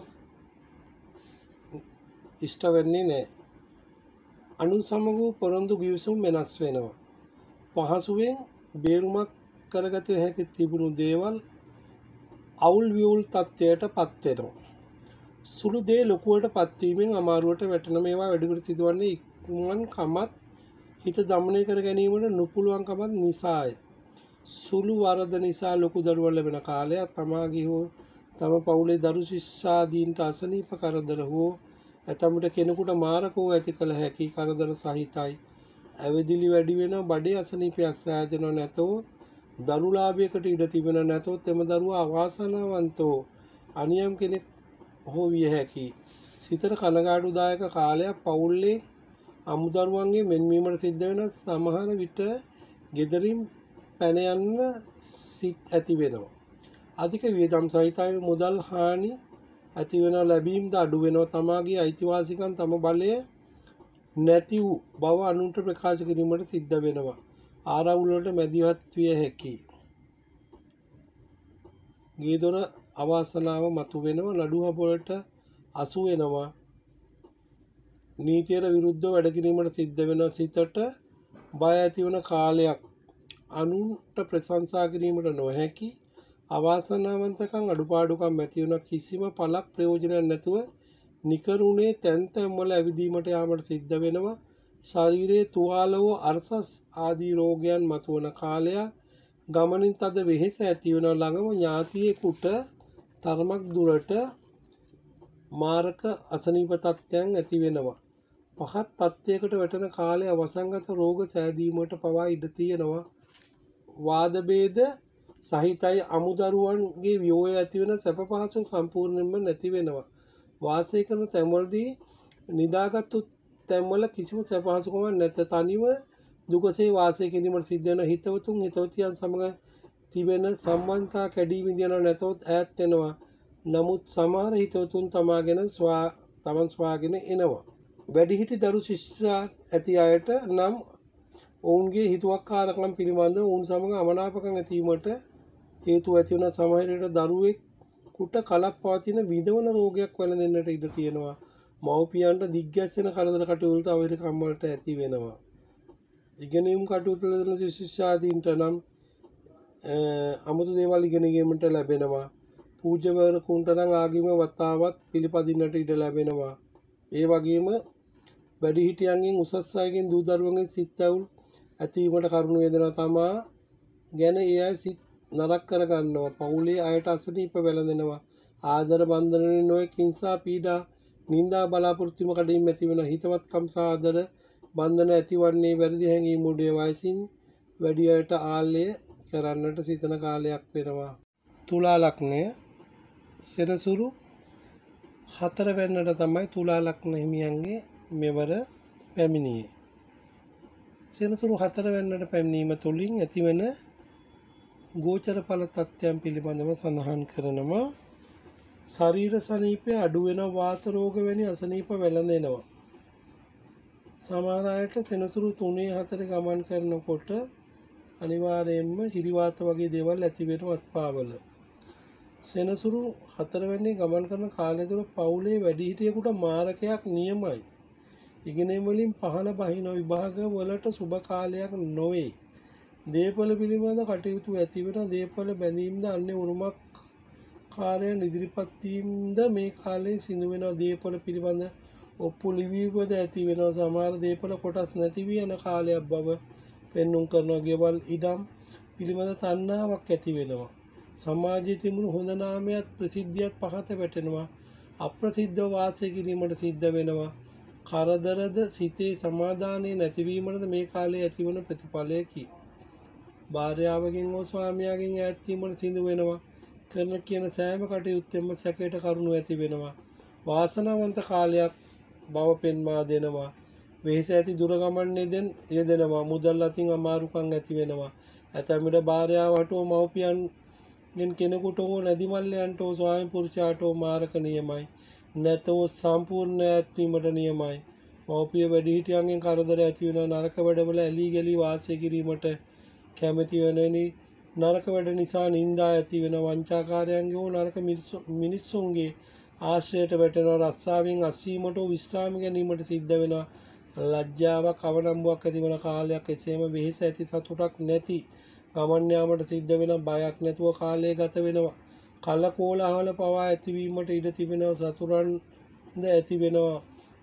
ඉෂ්ට වෙන්නේ නැහැ. අනු සමග පොරොන්දු ගිවිසුම් වෙනස් වෙනවා. පහසුවෙන් බේරුමක් කරගත හැකි තිබුණු දේවල් අවුල් වියුල් තත්ත්වයට පත් වෙනවා. සුළු දේ ලොකුවට පත්වීමෙන් අමාරුවට වැටෙන මේවා වැඩිපුර සිදුවන්නේ කමත් හිත දමනය කර ගැනීමට නොපුළුවන්කමත් නිසාය. සුළු වරද නිසා ලොකු දරුවන් ලැබෙන කාලයක් තමාගේ හෝ තම පවුලේ දරු ශිෂ්‍යාදීන්ට අසනීප කරදර හෝ ඇතැම්ට කෙනෙකුට මාරකෝ ඇති කළ හැකි කරදර සහිතයි. ඇවිදිලි වැඩි වෙන බඩේ අසනීපයක් සෑදෙනව නැතෝ දරුලාභයකට ඉඩ තිබෙන නැතොත් එම දරුවා අවාසනාවන්තෝ අනියම් කෙනෙක් හෝ විය හැකි. සිතට කනගාටුදායක කාලයක් පවුල්ලේ අමුදරුවන්ගේ මෙන්වීමට සිද්ධ වෙන සමහර විට ගෙදරින් පැන යන්න සිත් ඇති වෙනවා. අධික වියදම් සහිතයි මුදල් හානි ඇති වෙන ලැබීම්ද අඩු වෙනවා. තමාගේ අයිතිවාසිකම් තම බලය නැති වූ බව අනුන්ට ප්‍රකාශ කිරීමට සිද්ධ වෙනවා. ආරවුල් වලට මැදිහත් විය හැකියි. ගේ දොර අවාසනාව මතු වෙනවා. නඩු වලට අසු වෙනවා. නීතියට විරුද්ධව වැඩ කිරීමට සිද්ධ වෙනවා. සිතට බය ඇති වන කාලයක්. අනුන්ට ප්‍රශංසා කිරීමට නොහැකි අවාසනාවන්තකම් අඩුපාඩුකම් ඇති වෙන කිසිම පළක් ප්‍රයෝජනයක් නැතුව නිකරුණේ තැන් තැන් වල ඇවිදීමට යාමට සිද්ධ වෙනවා. ශරීරයේ තුවාල වූ අර්සස් ආදී රෝගයන් මතුවන කාලයක්. ගමනින් තද වෙහෙස ඇති වෙන ළඟම ඥාතියෙකුට තරමක් දුරට මාරක අසනීප තත්ත්වයන් ඇති වෙනවා. පහත් තත්ත්වයකට වැටෙන කාලය වසංගත රෝග සෑදීමට පවා ඉඩ තියෙනවා. වාද භේද සහිතයි අමුදරුවන්ගේ වියෝය ඇති වෙන සැප පහසු සම්පූර්ණයෙන්ම නැති වෙනවා. වාසය කරන තැන්වලදී නිදාගත්තු තැන්වල කිසිම සැප පහසුකමක් නැත. තනිව දුකසේ වාසය කිරීමට සිද්ධ වෙන හිතවතුන් හිතවතියන් සමග තිබෙන සම්බන්ධතා කැඩී විඳින නැතොත් ඈත් වෙනවා. නමුත් සමහර හිතවතුන් තමන් සොයාගෙන එනවා. වැඩිහිටි දරු ශිෂ්‍යයා ඇති අයට නම් ඔවුන්ගේ හිතුවක්කාරකම් පිළිබඳව ඔවුන් සමග අමනාපකම් ඇතිවීමට හේතු ඇති වන සමහර විට දරුවෙකුට කලක් පවතින විඳවන රෝගයක් වැළඳෙන්නට ඉඩ තියෙනවා. මව්පියන්ට දිග්ගැස්සෙන කරදර කටයුතු අවහිරකම් වලට ඇති වෙනවා. ඉගෙනීම් කටයුතු වල ශිෂ්‍යාදීන්ට නම් අමුතු දේවල් ඉගෙන ගැනීමට ලැබෙනවා. පූජ්‍යවරකුන්ට නම් ආගම වතාවත් පිළිපදින්නට ඉඩ ලැබෙනවා. ඒ වගේම වැඩිහිටියන්ගෙන් උසස් අයගෙන් දූ දරුවන්ගෙන් සිත් ඇවුල් ඇතිවීමට කරුණු වේදනා තමා ගැන ඒ අය සිත් නරක කරගන්නවා. පවුලේ අයට අසනීප වැළඳෙනවා. ආදර බන්ධනවලින් නොයෙක් හිංසා පීඩා නිന്ദා බලාපොරොත්තු වීම කඩින් ඇති වෙන හිතවත්කම් සහ ආදර බන්ධන ඇතිවන්නේ වැරදි හැඟීම් උඩේ වයසින් වැඩි අයට ආලය කරන්නට සිතන කාලයක් වෙනවා. තුලා ලග්නය සෙනසුරු 4 වෙනිදා තමයි තුලා ලග්න හිමියන්ගේ මෙවර පැමිණියේ. සෙනසුරු 4 වෙනිදාට පැමිණීම තුළින් ඇතිවන ගෝචර ඵල තත්ත්වයන් පිළිබඳව සඳහන් කරනවා. ශරීර සනීපය අඩු වෙන වාත රෝග වැනි අසනීප වැළඳෙනවා. සමහර අයට සෙනසුරු 3-4 ගමන් කරනකොට අනිවාර්යයෙන්ම හිරිවාත වගේ දේවල් ඇති වෙනවා අත්පාවල. සෙනසුරු 4 වෙනි ගමන් කරන කාලය තුළ පවුලේ වැඩිහිටියෙකුට මාරකයක් නියමයි. ඉගෙනීම් වලින් පහළ බහින විභාග වලට සුබ කාලයක් නොවේ. දේපල පිළිබඳ කටයුතු ඇති වෙන දේපල බැඳීම්ද අන්නේ උරුමක් කාර්යයන් ඉදිරිපත් වීමද මේ කාලේ සිදු වෙන දේපල පිළිබඳ ඔප්පු ලිවීමද ඇති වෙනවා. සමහර දේපල කොටස් නැති වී යන කාලයක් බව පෙන්눔 කරනවා. ගෙවල් ඉඩම් පිළිබඳ තණ්හාවක් ඇති වෙනවා. සමාජයේ තිබුණු හොඳ නාමයක් ප්‍රසිද්ධියක් පහත වැටෙනවා. අප්‍රසිද්ධ වාසය කිරීමට සිද්ධ වෙනවා. කරදරද සිතේ සමාදානයේ නැතිවීමද මේ කාලේ ඇතිවන ප්‍රතිඵලයකි. භාර්යාවගෙන් හෝ ස්වාමියාගෙන් ඈත් වීමට සිදු වෙනවා. කරන කියන සෑම කටයුත්තෙම සැකයට කරුණු ඇති වෙනවා. වාසනාවන්ත කාලයක් බව පෙන්වා දෙනවා. වෙහෙස ඇති දුර ගමන්නේෙන් යෙදෙනවා. මුදල් අතින් අමාරුකම් ඇති වෙනවා. ඇතැම් විට භාර්යාවට හෝ මව්පියන්ගෙන් කෙනෙකුට හෝ නැදි මල්ලයන්ට හෝ ස්වාමි පුරුෂයාට හෝ මාරක නියමයි. නැතෝ සම්පූර්ණ ඈත්වීමට නියමයි. මව්පිය වැඩිහිටියන්ගෙන් කරදර ඇති වෙන නරක වැඩවල ඇලී ගලී වාසය කිරීමට කැමැති වෙනනි. නරක වැඩ නිසා නිന്ദා ඇති වෙන වංචාකාරයන්ගේ හෝ නරක මිනිස්සුන්ගේ ආශ්‍රයයට වැටෙනවා. රස්සාවෙන් අස්සීමට හෝ විශ්‍රාම ගැනීමට සිද්ධ වෙනවා. ලැජ්ජාවක් අවනම්බුවක් ඇති වෙන කාලයක්. එසේම වෙහෙස ඇති සතුටක් නැති ගමන් යාමට සිද්ධ වෙන බයක් නැතුව කාලය ගත වෙනවා. කලකෝලාහල පවා ඇතිවීමට ඉඩ තිබෙනවා. සතුරන්ද ඇති වෙනවා.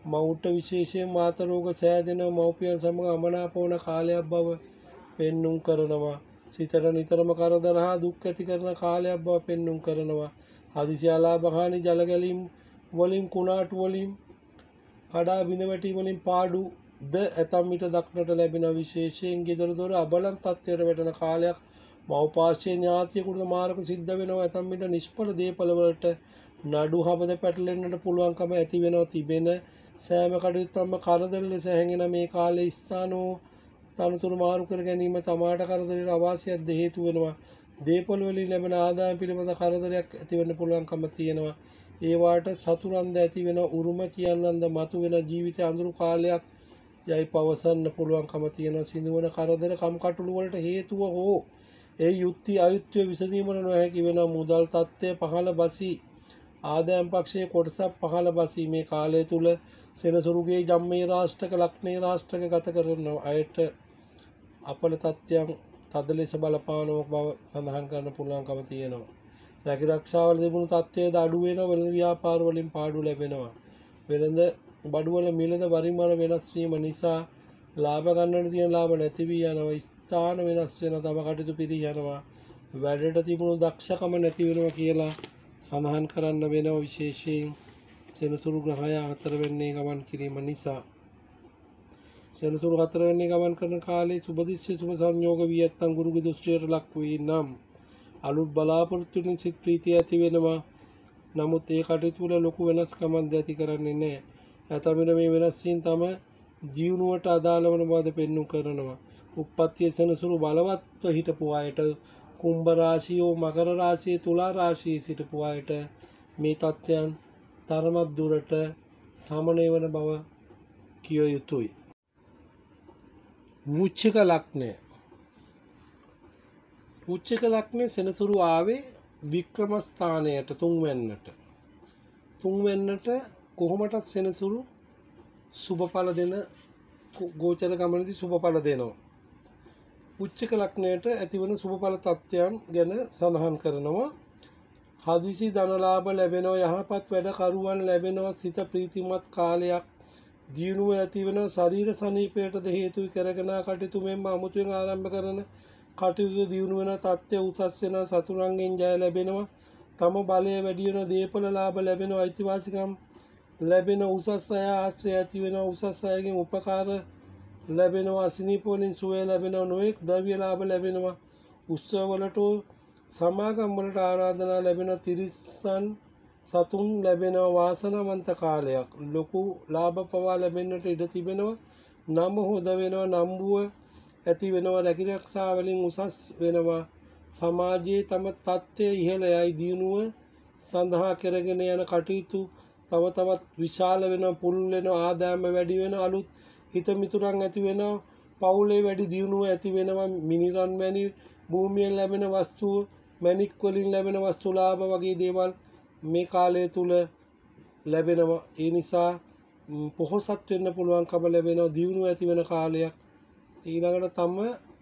මවුට විශේෂයෙන් මාත රෝග සෑදෙන මව්පියන් සමග අමනාප වන කාලයක් බව පෙන්눔 කරනවා. සිතට නිතරම කරදර හා දුක් ඇති කරන කාලයක් බව පෙන්눔 කරනවා. හදිසි අලාභ ජල ගැලීම් වලින් කුණාටු වලින් කඩා බිඳ වැටීම් වලින් පාඩු ද ඇතම් විට දක්නට ලැබෙන විශේෂයෙන් ගෙදර දොර අබලන් තත්ත්වයට වැටෙන කාලයක් මව්පාර්ශ්වයේ ඥාතියෙකුට මාරක සිද්ධ වෙනවා. ඇතම් විට නිෂ්ඵල දේපල වලට නඩු හබද පැටලෙන්නට පුළුවන්කම ඇති වෙනවා. තිබෙන සෑම කටයුත්තක්ම කරදර ලෙස හැඟෙන මේ කාලේ ස්ථානෝ තනතුරු මාරු කර ගැනීම තමාට කරදරයට අවාසියක් ද හේතු වෙනවා. දේපොළ වලින් ලැබෙන ආදායම් පිළිබඳ කරදරයක් ඇති වෙන්න පුළුවන්කම තියෙනවා. ඒවාට සතුරන්ද ඇති වෙන උරුම කියන්නන්ද මතුවෙන ජීවිතය අඳුරු කාලයක් යයි පවසන්න පුළුවන්කම තියෙනවා. සිදුවන කරදර කම්කටොළු වලට හේතුව හෝ ඒ යුක්ති අයුක්තිය විසඳීමට නොහැකි වෙන මුදල් තත්ත්වය පහළ බසී. ආදායම් පක්ෂයේ කොටසක් පහළ බසී. මේ කාලය තුල සෙනසුරුගේ ජම්මේ රාෂ්ට්‍රක ලග්නේ රාෂ්ට්‍රක ගත කරන අයට අපල තත්ත්වයන් තද ලෙස බලපානව බව සඳහන් කරන්න පුළුවන්කම තියෙනවා. රැකිරක්ෂාවල තිබුණු තත්ත්වයේද අඩු වෙනවා. වෙළඳ ව්‍යාපාර වලින් පාඩු ලැබෙනවා. වෙළඳ බඩුවල මිලද වරින් වර වෙනස් වීම නිසා ලාභ ගන්නට තියෙන ලාභ නැති වී යනවා. ස්ථාන වෙනස් වෙන තම කටයුතු පිරී යනවා. වැඩට තිබුණු දක්ෂකම නැති වෙනවා කියලා සඳහන් කරන්න වෙනවා. විශේෂයෙන් සෙනසුරු ග්‍රහය 4 වෙන්නේ ගමන් කිරීම නිසා සෙනසුරු 4 වෙන්නේ ගමන් කරන කාලේ සුබදිස්සේ සුබ සංයෝග වී නැත්නම් ගුරුගේ දෘෂ්ටියට ලක් වී නම් අලුත් බලාපොරොත්තු වෙන සිත් ප්‍රීතිය ඇති වෙනවා. නමුත් ඒ කටයුතු වල ලොකු වෙනස්කමක් ඇති කරන්නේ නැහැ. ඇතමින මේ වෙනස් වීම තම ජීවණයට අදාළ වන බවද පෙන්වු කරනවා. උප්පත්තිය සෙනසුරු බලවත්ව හිටපු අයට කුම්භ රාශියෝ මකර රාශිය තුලා රාශියේ සිටපු අයට මේ තත්ත්වයන් තරමක් දුරට සමනය වන බව කිය යුතුයි. වෘශ්චික ලග්නය. වෘශ්චික ලග්නේ සෙනසුරු ආවේ වික්‍රම ස්ථානයට තුන්වෙන්නට කොහොමටත් සෙනසුරු සුබඵල දෙන ගෝචර ගමනදී සුබඵල දෙනවා. වෘශ්චික ලග්නයට ඇතිවන සුබඵල තත්ත්වයන් ගැන සඳහන් කරනවා. හදිසි ධනලාභ ලැබෙනවා. යහපත් වැඩ කරුවන් ලැබෙනවා. සිත ප්‍රීතිමත් කාලයක්. දියුණුව ඇති වෙනවා. ශරීර සනීපයටද හේතු කරගෙන කටයුතු මෙන්ම අමුතුවෙන් ආරම්භ කරන කටයුතු දියුණු වෙන තත්ත්වය උසස් වෙනවා. සතුරන්ගෙන් ජය ලැබෙනවා. තම බලය වැඩි වෙන දේපල ලාභ ලැබෙනවා. අයිතිවාසිකම් ලැබෙන උසස් අය ආශ්‍රය ඇති වෙනවා. උසස් අයගෙන් උපකාර ලැබෙනවා. අසනීප වලින් සුවය ලැබෙනවා. නොඑක් ද්‍රව්‍ය ලාභ ලැබෙනවා. උත්සව වලට සමාගම් වලට ආරාධනා ලැබෙනවා. තිරිසන් සතුන් ලැබෙනවා. වාසනාවන්ත කාලයක්. ලොකු ලාභ පවා ලැබෙන්නට ඉඩ තිබෙනවා. නම හොද වෙනවා. නම්බුව ඇති වෙනවා. රැකිරක්ෂා වලින් උසස් වෙනවා. සමාජයේ තම තත්ත්වය ඉහළ යයි. දියුණුව සඳහා කරගෙන යන කටයුතු තව තවත් විශාල වෙනවා. පුළුල් වෙනවා. ආදායම වැඩි වෙනවා. අලුත් හිත මිතුරන් ඇති වෙනවා. පවුලේ වැඩි දියුණුව ඇති වෙනවා. මිනිරන් වැනි භූමියෙන් ලැබෙන වස්තු මැණික් වලින් ලැබෙන වස්තු ලාභ වගේ දේවල් මේ කාලය තුල ලැබෙනවා. ඒ නිසා පොහොසත් වෙන්න පුළුවන්කම ලැබෙනවා. දියුණුව ඇති වෙන කාලයක්. ඊළඟට තම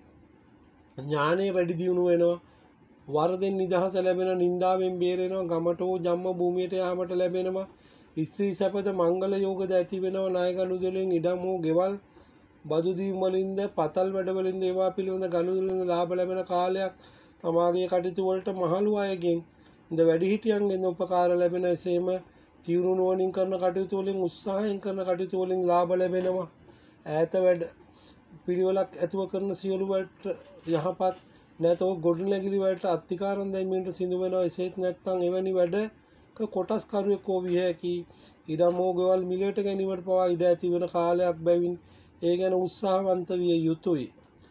ඥානය වැඩි දියුණුව වෙනවා. වරදෙන් නිදහස ලැබෙනවා. නින්දාවෙන් බේරෙනවා. ගමට හෝ ජම්ම භූමියට යාමට ලැබෙනවා. ස්ත්‍රී සැපද මංගල යෝගද ඇති වෙනවා. ණයගනු දෙලෙන් ඉඩම් හෝ ගෙවල් බදු දීම් වලින්ද පතල් වැඩ වලින්ද ඒවා පිළිබඳ ගනුදෙනු වලින් ලාභ ලැබෙන කාලයක්. සමාජීය කටයුතු වලට මහලු අයගෙන් වැඩිහිටියන්ගෙන් උපකාර ලැබෙන. එසේම තීව්‍ර නුවණින් කරන කටයුතු වලින් උත්සාහයෙන් කරන කටයුතු වලින් ලාභ ලැබෙනවා. ඈත වැඩ පිළිවෙලක් ඇතුව කරන සියලු වලට යහපත් නැතෝ ගොඩනැගිලි වලට අත්තිකාරම් දැමීමට සිදු වෙනවා. එසේත් නැත්නම් එවැනි වැඩක කොටස් කරුවෙක් හෝ විය හැකි. ඉඩම් හෝ ගෙවල් මිලට ගැනීමට පවා ඉඩ ඇති වෙන කාලයක් බැවින් ඒ ගැන උත්සාහවන්ත විය යුතුයි.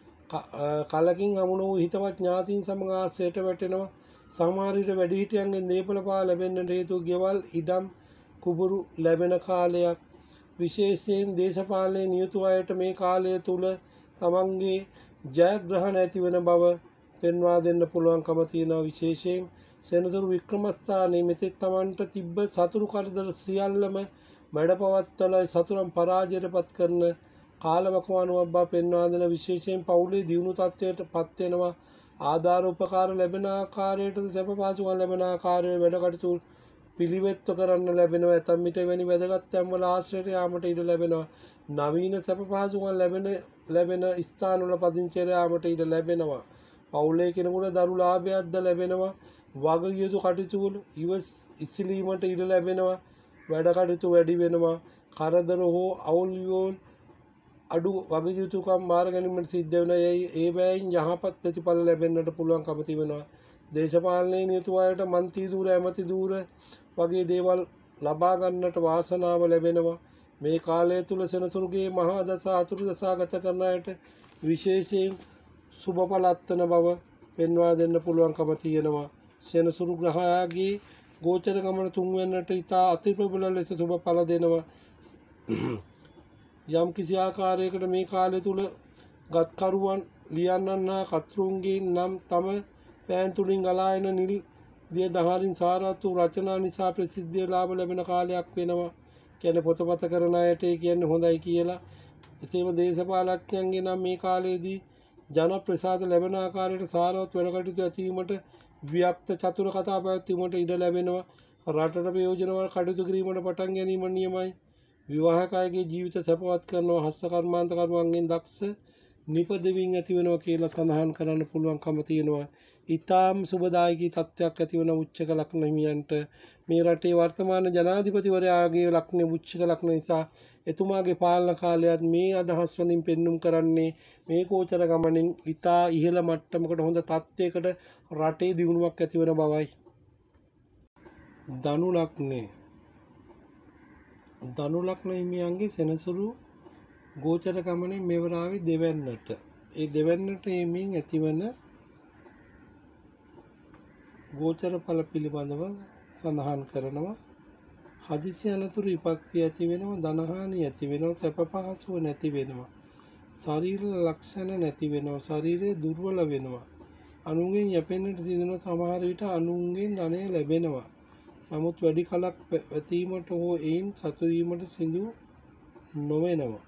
කලකින් හමුන වූ හිතවත් ඥාතීන් සමග ආශ්‍රයයට වැටෙනවා. සමහර විට වැඩිහිටියන්ගෙන් දීපල පවා ලැබෙන්නට හේතු ගෙවල් ඉඩම් කුබුරු ලැබෙන කාලයක්. විශේෂයෙන් දේශපාලනයේ නියුතු අයට මේ කාලය තුල තමන්ගේ ජයග්‍රහණ ඇති වෙන බව පෙන්වා දෙන්න පුළුවන්කම තියෙනවා. විශේෂයෙන් සෙනසුරු වික්‍රමස්ථානයේ මෙතෙක් තමන්ට තිබ්බ සතුරු කරදර සියල්ලම මැඩපවත්වලා සතුරන් පරාජයටපත් කරන කාලවකවානුවක් බව පෙන්වා දෙන. විශේෂයෙන් පවුලේ දියුණු තත්ත්වයට පත් වෙනවා. ආධාර උපකාර ලැබෙන ආකාරයට සැප පහසුකම් ලැබෙන ආකාරයේ වැඩ කටයුතු පිළිවෙත්ව කරන්න ලැබෙනවා. ඇතම් විට වැනි වැදගත් තැන්වල ආශ්‍රයයට යාමට ඉඩ ලැබෙනවා. නවීන සැප පහසුකම් ලැබෙන ස්ථානවල පදිංචි යාමට ඉඩ ලැබෙනවා. පවුලේ කෙනෙකුට දරු ලාභයක්ද ලැබෙනවා. වගකියයුතු කටයුතු වල ඉසිලීමට ඉඩ ලැබෙනවා. වැඩ කටයුතු වැඩි වෙනවා. කරදර හෝ අවුල් වියෝල් අඩු වගකියයුතුකම් බාර ගැනීමට සිද්ධ වෙනවා. ඒ බැවින් යහපත් ප්‍රතිඵල ලැබෙන්නට පුළුවන්කම තිබෙනවා. දේශපාලනයේ නියුතු අයට මන්ත්‍රී ධූර ඇමති ධූර වගේ දේවල් ලබා ගන්නට වාසනාව ලැබෙනවා. මේ කාලය තුල සෙනසුරුගේ මහා දස අතුරු දසා ගත කරන අයට විශේෂයෙන් සුබඵල අත්වන බව පෙන්වා දෙන්න පුළුවන්කම තියෙනවා. සෙනසුරු ග්‍රහයාගේ ගෝචර ගමන තුන්වැන්නට ඉතා අතිප්‍රබල ලෙස සුබඵල දෙනවා. යම් කිසි ආකාරයකට මේ කාලය තුල ගත්කරුවන් ලියන්නන් හා කතෘන්ගේ නම් තම පෑන් තුලින් ගලා එන නිල් දිය දහරින් සාරවත් වූ රචනා නිසා ප්‍රසිද්ධිය ලාභ ලැබෙන කාලයක් වෙනවා. කියන්නේ පොතපත කරන අයට ඒ කියන්නේ හොඳයි කියලා. එසේම දේශපාලඥයන්ගේ නම් මේ කාලයේදී ජන ප්‍රසාද ලැබෙන ආකාරයට සාරවත් වැඩ කටයුතු ඇතිවීමට ව්‍යක්ත චතුර කතා පැවැත්වීමට ඉඩ ලැබෙනවා. රටට ප්‍රයෝජනවත් කටයුතු කිරීමට පටන් ගැනීම නියමයි. විවාහක අයගේ ජීවිත සැපවත් කරනවා. හස්ත කර්මාන්ත කරුවන්ගෙන් දක්ෂ නිපදවීම් ඇති වෙනවා කියලා සඳහන් කරන්න පුළුවන්කම තියෙනවා. ඊටාම් සුබදායකී තත්ත්වයක් ඇති වෙන උච්චක ලග්න හිමියන්ට මේ රටේ වර්තමාන ජනාධිපතිවරයාගේ ලග්නේ උච්චක ලග්න නිසා එතුමාගේ පාලන කාලයත් මේ අදහස් වලින් පෙන්눔 කරන්නේ මේ ගෝචර ගමනින් ඊටා ඉහළ මට්ටමකට හොඳ තත්ත්වයකට රටේ දියුණුවක් ඇති වෙන බවයි. ධනු ලග්න හිමියන්ගේ සෙනසුරු ගෝචර ගමනේ මෙවරාවේ දෙවැන්නට. ඒ දෙවැන්නට එමින් ඇතිවන ගෝචර ඵල පිළිබඳව සඳහන් කරනවා. හදිසි අනතුරු විපත්ති ඇති වෙනවා. ධනහානි ඇති වෙනවා. සැප පහසුව නැති වෙනවා. ශරීර ලක්ෂණ නැති වෙනවා. ශරීරය දුර්වල වෙනවා. අනුන්ගෙන් යැපෙන්නට සිදෙන සමහර විට අනුන්ගෙන් ධනය ලැබෙනවා. නමුත් වැඩි කලක් පැවතීමට හෝ එයින් සතු වීමට සිදු නොවෙනවා.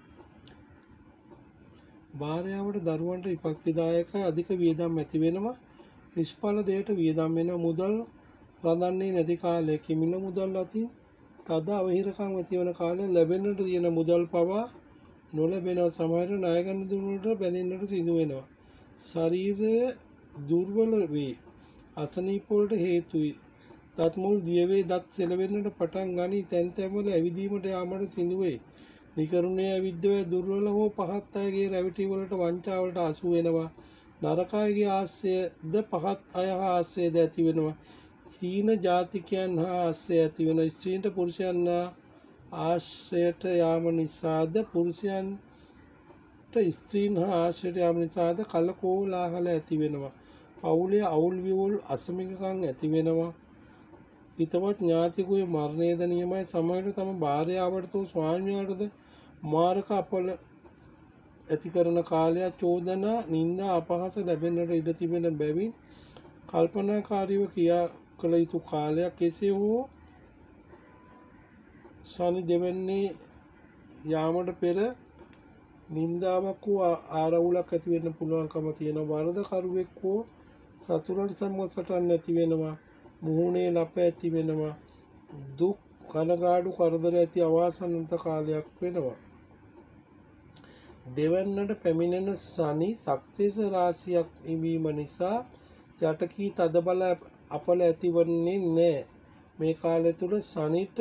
භාර්යාවට දරුවන්ට විපත්තිදායක අධික වියදම් ඇති වෙනවා. නිෂ්ඵල දෙයට වියදම් වෙන මුදල් රඳන්නේ නැති කාලයක මිල මුදල් අතින් තද අවහිරකම් ඇති වන කාලය ලැබෙන්නට තියෙන මුදල් පවා නොලැබෙන සමහර ණය ගන්න දුන්නට බැඳෙන්නට සිදු වෙනවා. ශරීරය දුර්වල වේ. අසනීප වලට හේතුයි. දත් මුල් දිය වේ. දත් සෙලවෙන්නට පටන් ගනී. තැන් තැන්වල ඇවිදීමට යාමට සිදු වේ. නිකරුණේ අවිද්‍යාව දුර්වල හෝ පහත් අයගේ රැවටි වලට වංචාවලට අසු වෙනවා. නරක අයගේ ආශ්‍රයද පහත් අය හා ආශ්‍රයද ඇති වෙනවා. හීන ජාතිකයන් හා ආශ්‍රය ඇති වෙනවා. ස්ත්‍රීන්ට පුරුෂයන් හා ආශ්‍රයට යාම නිසාද පුරුෂයන්ට ස්ත්‍රීන් හා ආශ්‍රයට යාම නිසාද කලකෝලාහල ඇති වෙනවා. පවුලේ අවුල් විවුල් අසමිකකම් ඇති වෙනවා. හිතවත් ඥාතිකුගේ මරණයද නියමයි. සමහරවිට තම භාර්යාවට හෝ ස්වාමියාටද මාරක අපල ඇති කරන කාලයක්. චෝදනා නින්දා අපහාස ලැබෙන්නට ඉඩ තිබෙන බැවින් කල්පනාකාරීව ක්‍රියා කළ යුතු කාලයක්. එසේ හෝ ශනි දෙවැන්නේ යාමට පෙර නින්දාවක් හෝ ආරවුලක් ඇති වෙන්න පුළුවන්කම තියෙනවා. වරදකරුවෙක් හෝ සතුරන් සමග සටන් නැති වෙනවා. මුහුණේ ලප ඇති වෙනවා. දුක් කනගාටු කරදර ඇති අවාසනාවන්ත කාලයක් වෙනවා. දෙවැන්නට පැමිණෙන ශනි සක්සේස රාශියක් වීම නිසා යටකී තදබල අපල ඇතිවන්නේ නැහැ. මේ කාලය තුල ශනිට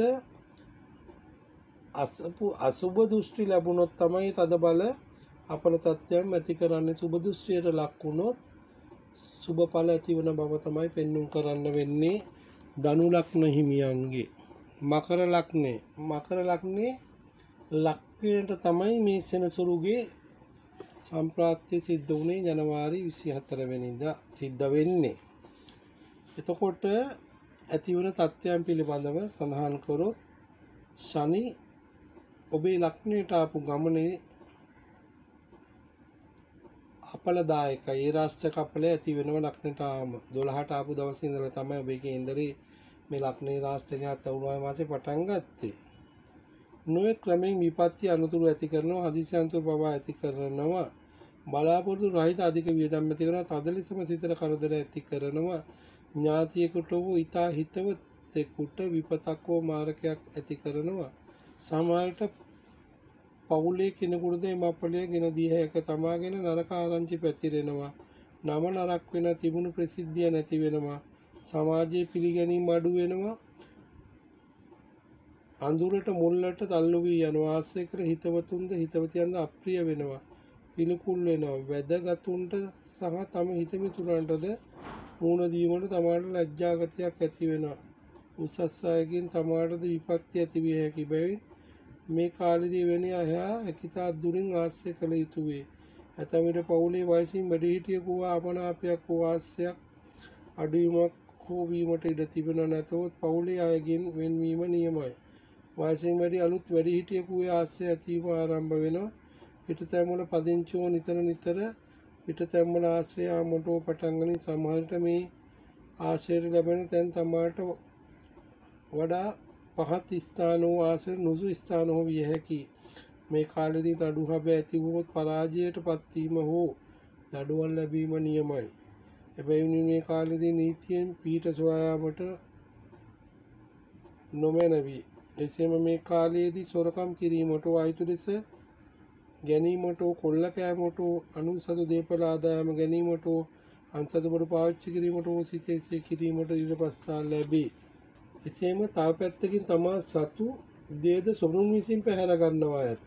අසුබ දෘෂ්ටි ලැබුණොත් තමයි තදබල අපල තත්ත්වයන් ඇති කරන්නේ. සුබ දෘෂ්ටියට ලක් වුණොත් සුබ ඵල ඇති වෙන බව තමයි පෙන්වුම් කරන්න වෙන්නේ ධනු ලග්න හිමියන්ගේ. මකර ලග්නේ ලක්නයට තමයි මේ සෙනසුරුගේ සම්ප්‍රාප්තිය සිද්ධ වුණේ ජනවාරි 24 වෙනිදා සිද්ධ වෙන්නේ. එතකොට ඇතිවන තත්ත්වයන් පිළිබඳව සඳහන් කරොත් ශනි ඔබේ ලග්නයට ආපු ගමනේ අපලදායකයි. ඒ රාශිය කපල ඇති වෙනව ලග්නට ආවම 12ට ආපු දවසේ ඉඳලා තමයි ඔබේ කේන්දරේ මේ ලග්නේ රාශිය තවුරුවා මාසේ පටන් ගත්තේ. නොයෙක් ක්‍රමෙන් විපත්ති අනුතුරු ඇති කරනවා. හදිසි අනුතුරු පවා ඇති කරනවා. බලාපොරොත්තු රහිත අධික වියදම් ඇති කරනවා. තද ලෙසම සිතට කරදර ඇති කරනවා. ඥාතියෙකුට වූ ඊතා හිතව ඇත්තෙකුට විපතක් හෝ මාරකයක් ඇති කරනවා. සමහරට පවුලේ කෙනෙකුට එමපලය ගෙන දිය හැක තමාගෙන නරක ආරංචි පැතිරෙනවා. නම නරක් වෙන තිබුණු ප්‍රසිද්ධිය නැති වෙනවා. සමාජයේ පිළිගැනීම අඩු වෙනවා. අඳුරට මුල්ලට තල්ලු වී යනවා. ආශ්‍රය කර හිතවතුන්ද හිතවතියන්ද අප්‍රිය වෙනවා. පිළිකුල් වෙනවා. වැදගතුන්ට සහ තම හිතමිතුරන්ටද මුහුණ දීමට තමාට ලැජ්ජාගතියක් ඇති වෙනවා. උසස් අයගෙන් තමාටද විපත්ති ඇති විය හැකි බැවින් මේ කාලෙදී වෙන අයා හැකිතා දුරින් ආශ්‍රය කළ යුතු වේ. ඇතැම් විට පවුලේ වයසින් වැඩිහිටියෙකු හෝ අපනාපයක් හෝ ආශ්‍රයක් අඩුවීමක් හෝ වීමට ඉඩ තිබෙනවා. නැතහොත් පවුලේ අයගෙන් වෙන්වීම නියමයි. වයසින් වැඩි අලුත් වැඩිහිටියෙකුගේ ආශ්‍රය ඇතිවීම ආරම්භ වෙනවා. පිටතැන්වල පදිංචි හෝ නිතර පිටතැන්වල ආශ්‍රය යාමට හෝ පටන් ගනී. සමහර විට මේ ආශ්‍රය ලැබෙන තැන් තමාට වඩා පහත් ස්ථාන හෝ ආශ්‍රය නුසු ස්ථාන හෝ විය හැකියි. මේ කාලෙදී නඩු හබ ඇති වුවහොත් පරාජයට පත්වීම හෝ දඩුවම් ලැබීම නියමයි. එබැවින් මේ කාලෙදී නීතියෙන් පිහිට සොයා යාමට නොමැනවි. එසේම මේ කාලයේදී සොරකම් කිරීමට හෝ අයිති ලෙස ගැනීමට හෝ කොල්ල කෑමට හෝ අනුසතු දේපල ආදායම ගැනීමට හෝ අන්සතු බඩු පාවිච්චි කිරීමට හෝ සිතෙසේ කිරීමට ඉඩපස්ථාන ලැබේ. එසේම තව පැත්තකින් තමා සතු දේද සොරුන් විසින් පැහැර ගන්නවා ඇත.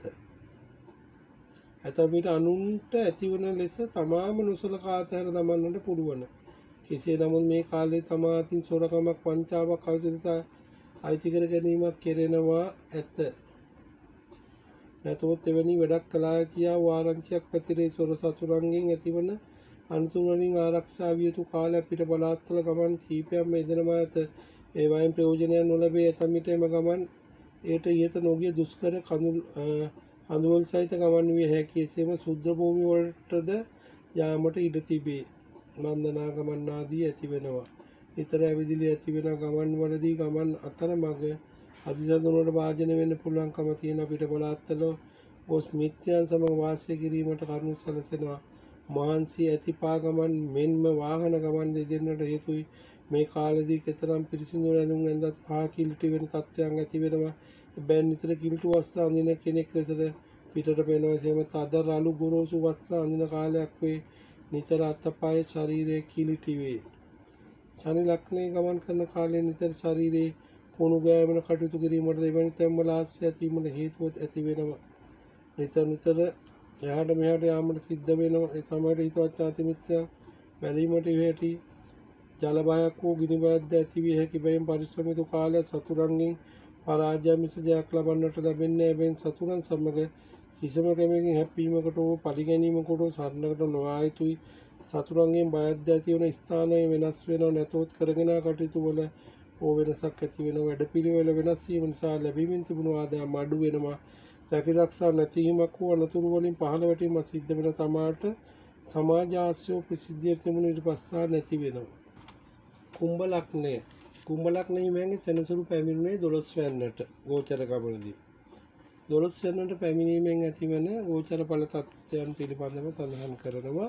ඇතැම් විට අනුන්ට ඇතිවන ලෙස තමාම නොසලකා අතහැර දමන්නට පුළුවන්. කෙසේ නමුත් මේ කාලේ තමා අතින් සොරකමක් වංචාවක් අයිති කර ගැනීමක් කෙරෙනවා ඇත. නැතහොත් එවැනි වැඩක් කළා කියා වාරංචියක් පැතිරේ. සොර සතුරන්ගෙන් ඇතිවන අනතුරු වලින් ආරක්ෂා විය යුතු කාලයක් පිට බලාත්වල ගමන් කීපයක්ම යෙදෙනවා ඇත. ඒවායින් ප්‍රයෝජනයක් නොලැබේ. ඇතැම් විට එම ගමන් එයට ඉහත නොගිය දුෂ්කර කඳුවල් සහිත ගමන් විය හැකි. එසේම ශුද්‍ර භූමි වලටද යාමට ඉඩ තිබේ. වන්දනා ගමන් ආදී ඇති වෙනවා. නිතර ඇවිදිලි ඇති වෙන ගමන් වලදී ගමන් අතරමඟ අධිසඳුනට භාජනය වෙන්න පුළුවන්කම තියෙන පිට පළාත්වල ගොස් මිත්‍රයන් සමග වාසය කිරීමට කරුණු සැලසෙනවා. මහන්සි ඇතිපා ගමන් මෙන්ම වාහන ගමන් දෙදෙන්නට හේතුයි. මේ කාලෙදී කෙතරම් පිරිසිදු ඇඳුම් ඇඳත් පහ කිලිටි වෙන තත්ත්වයන් ඇති වෙනවා. එබැවින් නිතර කිලිටු වස්ත්‍ර අඳින කෙනෙක් ලෙසද පිටට පෙනෙනවා. එසේම තද රළු ගොරෝසු වස්ත්‍ර අඳින කාලයක් වේ. නිතර අතපය ශරීරය කිලිටි වේ. ශනි ලග්නයේ ගමන් කරන කාලයේ නිතර ශරීරයේ කුණු ගෑවෙන කටයුතු කිරීමට එවැනි තැන්වල ආශ්‍රය ඇතිවීමට හේතුවත් ඇති වෙනවා. නිතර එහාට මෙහාට යාමට සිද්ධ වෙනවා. ඒ සමයට හිතවත් ඥාති මිත්‍රයන් බැලීමට ඉවැටි ජල බයක් හෝ ගිනි බයක්ද ඇති විය හැකි. බැවින් පරිශ්‍රම යුතු කාලයක් සතුරන්ගෙන් පරාජය මිස ජයක් ලබන්නට ලැබෙන්නේ නැහැ. බැවින් සතුරන් සමග කිසිම ක්‍රමයකින් හැප්පීමකට හෝ පරිගැනීමකට හෝ සරණකට නොයා යුතුයි. සතුරන්ගෙන් බයක්ද ඇති වන ස්ථානය වෙනස් වෙනව. නැතහොත් කරගෙන කටයුතු වල හෝ වෙනසක් ඇති වෙනවා. වැඩපිළිවෙල වෙනස් වීම නිසා ලැබීමෙන් තිබුණු ආදායම අඩු වෙනවා. රැකිරක්ෂා නැතිවීමක් හෝ අනතුරු වලින් පහළ වැටීමක් සිද්ධ වෙන තමාට සමාජ ආශ්‍රය ප්‍රසිද්ධිය තිබුණු ඉඩපස්ථාන නැති වෙනවා. කුම්භ ලග්නය. කුම්භ ලග්න හිමියන්ගේ සෙනසුරු පැමිණුනේ 12 වෙනිදාට ගෝචර ගමනදී. 12 වෙනිදාට පැමිණීමෙන් ඇතිවන ගෝචර ඵල තත්ත්වයන් පිළිබඳව සඳහන් කරනවා.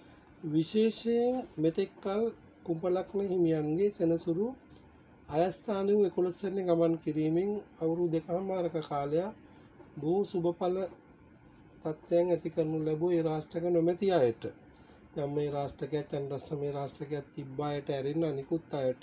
විශේෂයෙන් මෙතෙක් කල කුම්භ ලග්න හිමියන්ගේ සෙනසුරු අයස්ථාන වූ 11 වෙනි ගමන් කිරීමෙන් අවුරුදු දෙකමාරක කාලයක් බොහෝ සුබඵල තත්ත්වයන් ඇති කරනු ලැබුව ඒ රාෂ්ට්‍රක නොමැති අයට. දැන් මේ රාෂ්ට්‍රකයක් චන්ද්‍රස්තමේ රාෂ්ට්‍රකයක් තිබ්බ අයට ඇරෙන්න අනිකුත් අයට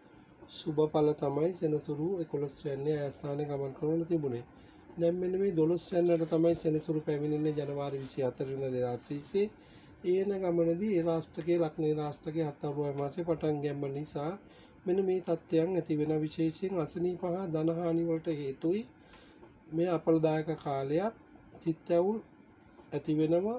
සුබඵල තමයි සෙනසුරු 11 වෙනි අයස්ථානයේ ගමන් කරන තිබුණේ. දැන් මෙන්න මේ 12 වෙනිදාට තමයි සෙනසුරු පැමිණෙන්නේ ජනවාරි 24 වෙනිදා රාත්‍රියේ. ඒන ගමනදී ඒ රාෂ්ට්‍රකයේ ලග්නේ රාෂ්ට්‍රකයේ 7 අවුරුදු මාසේ පටන් ගැනීම නිසා මෙන්න මේ තත්ත්වයන් ඇති වෙන. විශේෂයෙන් අසනීප හා ධනහානි වලට හේතුයි මේ අපලදායක කාලයක්. චිත්තවුල් ඇති වෙනවා.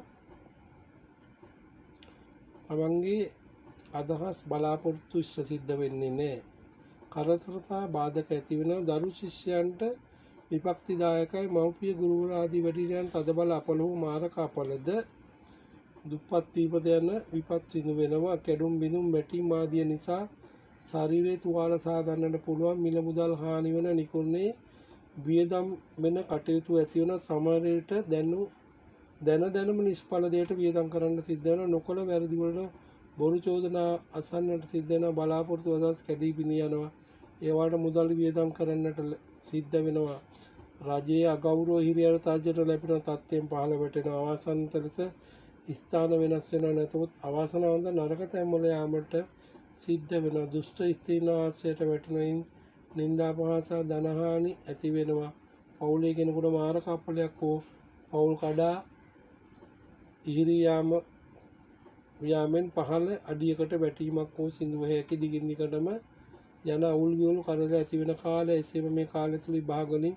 තමන්ගේ අදහස් බලාපොරොත්තු ඉෂ්ට සිද්ධ වෙන්නේ නැහැ. කරදරතා බාධක ඇති වෙනවා. දරු ශිෂ්‍යයන්ට විපක්තිදායකයි. මව්පිය ගුරුවර ආදී වැඩිහිටියන් තදබල අපල හෝ මාරක අපලද දුප්පත් වීපද යන විපත් සිදු වෙනවා. කැඩුම් බිඳුම් වැටීම් ආදිය නිසා ශරීරයේ තුවාල සාදන්නට පුළුවන්. මිල මුදල් හානි වන නිකුන්නේ වියදම් වෙන කටයුතු ඇති වෙන. සමහරවිට දැනම නිෂ්ඵල දෙයට වියදම් කරන්න සිද්ධ වෙනවා. නොකළ වැරදි වලට බොරු චෝදනා අසන්නට සිද්ධ වෙනවා. බලාපොරොත්තු අදහස් කැඩී බිඳී යනවා. ඒවට මුදල් වියදම් කරන්නට සිද්ධ වෙනවා. රජයේ අගෞරව හිරියර තාජයට ලැබෙන තත්ත්වයෙන් පහළ වැටෙනවා. අවසානට ලෙස ස්ථාන වෙනස් වෙනවා. නැතහොත් අවාසනාවන්ත නරක තැන්වල යාමට සිද්ධ වෙනවා. දුෂ්ට ස්ත්‍රීන් ආශ්‍රයයට වැටෙනයින් නින්දා පහසා ධනහානි ඇති වෙනවා. පවුලේ කෙනෙකුට මාර කප්පලයක් හෝ පවුල් කඩා ඉහිරි යාමෙන් පහළ අඩියකට වැටීමක් හෝ සිදුව හැකි. දිගින් දිගටම යන අවුල් වියවුල් කරදර ඇති වෙන කාලය. එසේම මේ කාලය තුල විභාග වලින්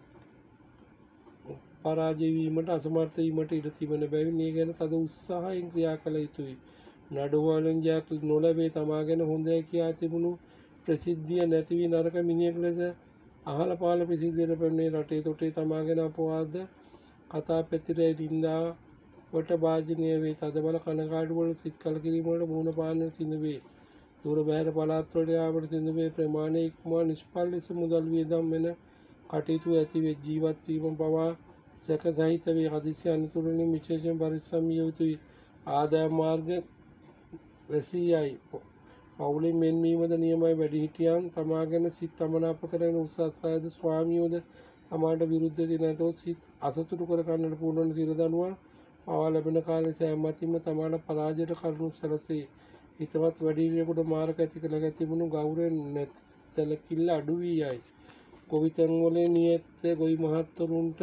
පරාජය වීමට අසමර්ථ වීමට ඉඩ තිබෙන බැවින් මේ ගැන තද උත්සාහයෙන් ක්‍රියා කළ යුතුයි. නඩුවලින් ජයක් නොලැබේ. තමා ගැන හොඳයි කියා තිබුණු ප්‍රසිද්ධිය නැති වී නරක මිනිහෙක් ලෙස අහල පහල ප්‍රසිද්ධියට පැමිණේ. රටේ තොටේ තමා ගැන අපවාද කතා පැතිරේ නින්දාවට භාජනය වේ. තදබල කනගාටු වල සිත් කලකිරීම වලට මුහුණ පාන්නට සිදු වේ. දුර බැහැර පළාත් වලට යාමට සිදු වේ. ප්‍රමාණය ඉක්මවා නිෂ්ඵල ලෙස මුදල් වියදම් වෙන කටයුතු ඇති වේ. ජීවත් වීම පවා සැක සහිත වේ. හදිසි අනතුරුවලින් විශේෂයෙන් පරිස්සම් විය යුතුයි. ආදායම් මාර්ග වැසී යයි. පවුලෙන් මෙන්වීමද නියමයි. වැඩිහිටියන් තමා ගැන සිත් අමනාප කරන උසස් අයද ස්වාමියෝද තමාට විරුද්ධ දී නැතොත් සිත් අසතුටු කර ගන්නට පුළුවන් සිරදනුවන් පවා ලැබෙන කාලේ සෑම අතින්ම තමාට පරාජයට කරුණු සැලසේ. හිතවත් වැඩිහිටියෙකුට මාර්ග ඇති කළ තිබුණු ගෞරවයෙන් සැලකිල්ල අඩු වී යයි. ගොවි තැන්වල නියත ගොවි මහත්වරුන්ට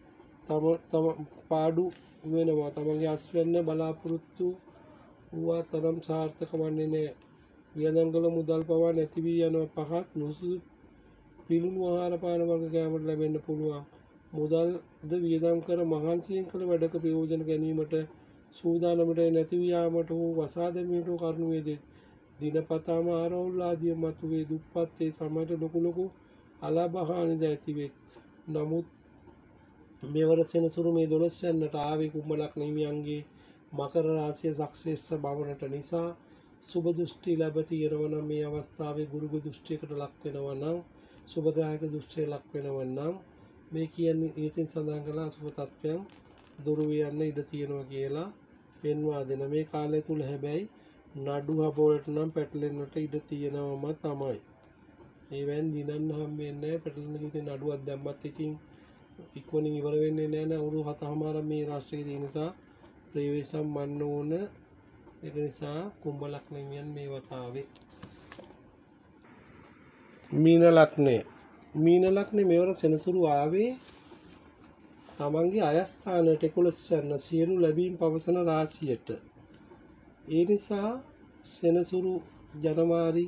තම පාඩු වෙනවා. තමන්ගේ අස්වැන්න බලාපොරොත්තු වූවා තරම් සාර්ථක වන්නේ නැහැ. වියදම් කළ මුදල් පවා නැති වී යනවා. පහත් නුසුදු පිළුණු ආහාර පාන වර්ග කෑමට ලැබෙන්න පුළුවන්. මුදල්ද වියදම් කර මහන්සියෙන් කළ වැඩක ප්‍රයෝජන ගැනීමට සූදානමට නැති වී යාමට හෝ වසා දැමීමට කරුණු වේදේ. දිනපතාම ආරවුල් ආදිය මතුවේ. දුප්පත් ඒ සමයට ලොකු අලාභහානිද ඇති වේ. නමුත් මෙවර සෙනසුරු මේ 12 යන්නට ආවේ කුම්භලක් හිමියන්ගේ මකර රාශිය සක්සේස්ස බවනට නිසා සුබ දෘෂ්ටි ලැබ තියෙනවා නම් මේ අවස්ථාවේ ගුරුග දෘෂ්ටියකට ලක් වෙනවා නම් සුබදායක දෘෂ්ටිය ලක් වෙනවා නම් මේ කියන්නේ ඊටින් සඳහන් කළ අසුබ තත්ත්වයන් දුරු යන්න ඉඩ තියෙනවා කියලා පෙන්වා දෙන මේ කාලය තුල හැබැයි නඩු හබවලට නම් පැටලෙන්නට ඉඩ තියෙනවම තමයි. ඒවෙන් දිනන්න හම්බෙන්නේ නැහැ. පැටලෙන කිසි නඩුවක් දැම්මත් ඉතින් ඉක්මනින් ඉවර වෙන්නේ නැහැ නේ. අවුරුදු 7මාරක් මේ රාශියේ තියෙන නිසා ප්‍රවේශම් මන්න ඕන. ඒක නිසා කුම්භ ලග්නයෙන් මේ වතාවේ මීන ලග්නේ මෙවර සෙනසුරු ආවේ තමන්ගේ අයස්ථානයට 11 යන සියලු ලැබීම් පවසන රාශියට. ඒ නිසා සෙනසුරු ජනවාරි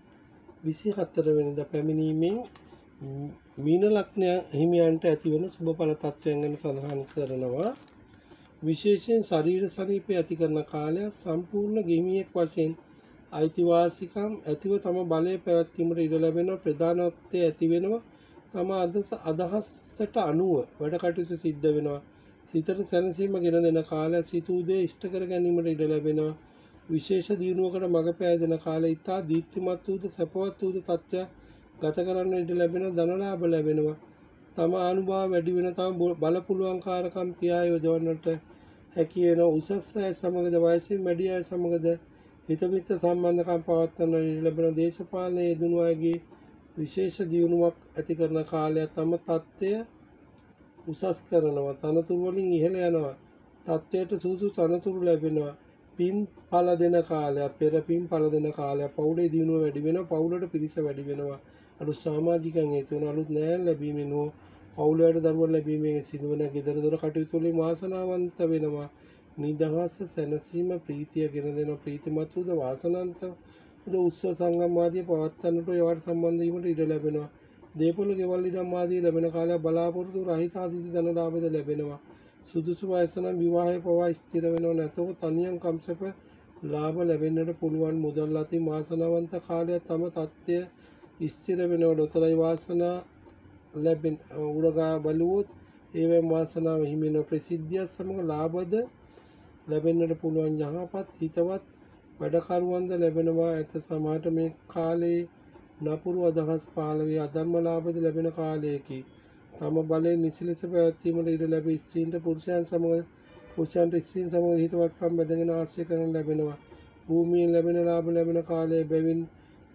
24 වෙනිදා පැමිණීමෙන් මීන ලග්න හිමියන්ට ඇතිවන සුබඵල තත්ත්වයන් ගැන සඳහන් කරනවා. විශේෂයෙන් ශරීර සනීපය ඇති කරන කාලය. සම්පූර්ණ ගෙමියෙක් වශයෙන් අයිතිවාසිකම් ඇතිව තම බලය පැවැත්වීමට ඉඩ ලැබෙනවා. ප්‍රධානත්වයේ ඇති වෙනවා. තම අදහසට අනුව වැඩ කටයුතු සිද්ධ වෙනවා. සිතට සැනසීම ගෙන දෙන කාලය. සිතූ දේ ඉෂ්ට කර ගැනීමට ඉඩ ලැබෙනවා. විශේෂ දියුණුවකට මඟ පෑදෙන කාලය. ඉතා දීප්තිමත් වූද සැපවත් වූද තත්ත්වයක් ගත කරන්න ඉඩ ලැබෙන. ධනලාභ ලැබෙනවා. තම අනුභව වැඩි වෙන තම බල පුළුවන්කාරකම් පියා යොදවන්නට හැකි වෙන. උසස් අය සමගද වයසින් වැඩි අය සමගද හිතමිත්‍ර සම්බන්ධකම් පවත්වන්න ඉඩ ලැබෙන. දේශපාලනයේ යෙදුණු අයගේ විශේෂ දියුණුවක් ඇති කරන කාලයක්. තම තත්ත්වය උසස් කරනවා. තනතුරු වලින් ඉහළ යනවා. තත්ත්වයට සුදුසු තනතුරු ලැබෙනවා. පින් ඵල දෙන කාලයක්. පෙර පින් ඵල දෙන කාලයක්. පවුලේ දියුණුව වැඩි වෙනවා. පවුලට පිරිස වැඩි වෙනවා. අලුත් සමාජිකයන් හේතු වෙන අලුත් නෑන් ලැබීමෙන් හෝ පවුලට දරුවන් ලැබීමෙන් සිදුවන ගෙදර දොර කටයුතු වලින් වාසනාවන්ත වෙනවා. නිදහස සැනසීම ප්‍රීතිය ගෙන දෙන. ප්‍රීතිමත් වූද වාසනාවන්ත උත්සව සංගම් ආදී පවත්වන්නට ඒවට සම්බන්ධ වීමට ඉඩ ලැබෙනවා. දේපොළ ගෙවල් ඉඩම් ආදී ලැබෙන කාලයක්. බලාපොරොත්තු රහිත ආදී ධන ලාභද ලැබෙනවා. සුදුසු වයස නම් විවාහය පවා ස්ථිර වෙනව. නැතොත් තනියම් කම්සප ලාභ ලැබෙන්නට පුළුවන්. මුදල් අතින් වාසනාවන්ත කාලයක්. තම තත්ත්වය ස්ථිර වෙනව. ලොතරැයි වාසනා ලැබෙන උරගා බලුවොත් ඒවෙන් වාසනාව හිමි වෙන. ප්‍රසිද්ධියත් සමග ලාභද ලැබෙන්නට පුළුවන්. යහපත් හිතවත් වැඩකරුවන්ද ලැබෙනවා. ඇත සමහරට මේ කාලේ නපුරු අදහස් පහළ වේ. අධර්ම ලාභද ලැබෙන කාලයකි. තම බලය නිසිලෙස පැවැත්වීමට ඉඩ ලැබේ. ස්ත්‍රීන්ට පුරුෂයන්ට ස්ත්‍රීන් සමග හිතවත්කම් බැඳගෙන ආශ්‍රය කරන ලැබෙනවා. භූමියෙන් ලැබෙන ලාභ ලැබෙන කාලය. බැවින්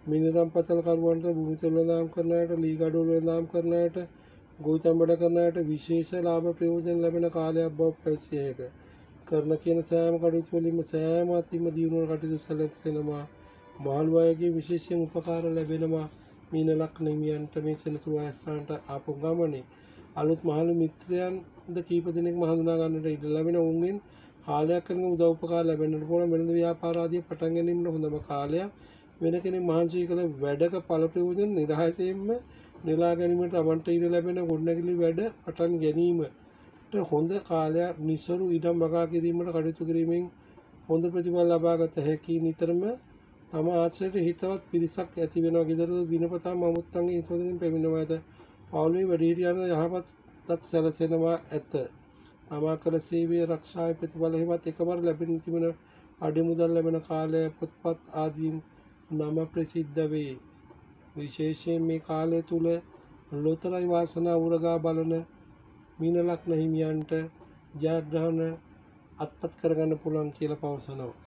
මිනිරම් පතල් කරුවන්ට භූමිතල වෙළඳාම් කරන අයට, ලී ගඩොල් වෙළඳාම් කරන අයට, ගොවිතැන්පඩ කරන අයට විශේෂ ලාභ ප්‍රයෝජන ලැබෙන කාලයක් බව පැවසිය හැකිය. කරන කියන සෑම කටයුතු වලින්ම සෑම අතින්ම දියුණුවන කටයුතු සැලසෙනවා. මහලු අයගේ විශේෂයෙන් උපකාර ලැබෙනවා. මීන ලග්න හිමියන්ට මේ සෙනසුරු ආයස්ථානට ආපු ගමනේ අලුත් මහලු මිත්‍රයන්ද කීප දෙනෙක්ම හඳුනා ගන්නට ඉඩ ලැබෙන උන්ගෙන් කාලයක් කරන උදව් උපකාර ලැබෙන්නට පුළුවන්. වෙළඳ ව්‍යාපාර ආදී පටන් ගැනීමට හොඳම කාලයක්. වෙන කෙනෙක් මහන්සි කළ වැඩක ඵල ප්‍රයෝජන නිරහසෙන්ම නෙලා ගැනීමට Tamanට ඉඩ ලැබෙන ගොඩනැගිලි වැඩ පටන් ගැනීමට හොඳ කාලයක්. නිසරු ඉඩම් වගා කිරීමට කටයුතු කිරීමෙන් හොඳ ප්‍රතිඵල ලබා ගත හැකි. නිතරම තම ආශ්‍රයයට හිතවත් පිරිසක් ඇති වෙනවා. ගෙදර දිනපතා මමුත්තන්ගේ හිතවතුන්ගෙන් පැමිණෙනවා ඇත. පවුලේ වැඩිහිටියන් යහපත්වත් සැලසෙනවා ඇත. තමා කළ සේවයේ ආරක්ෂාවේ ප්‍රතිඵල හිමත් එකවර ලැබෙන තිබෙන අඩි මුදල් ලැබෙන කාලය පොත්පත් ආදීන් නම ප්‍රසිද්ධ වේ. විශේෂයෙන් මේ කාලය තුල ලොතරැයි වාසනාව උරගා බලන මීන ලග්න හිමියන්ට ජයග්‍රහණ අත්පත් කරගන්න පුළුවන් කියලා පවසනවා.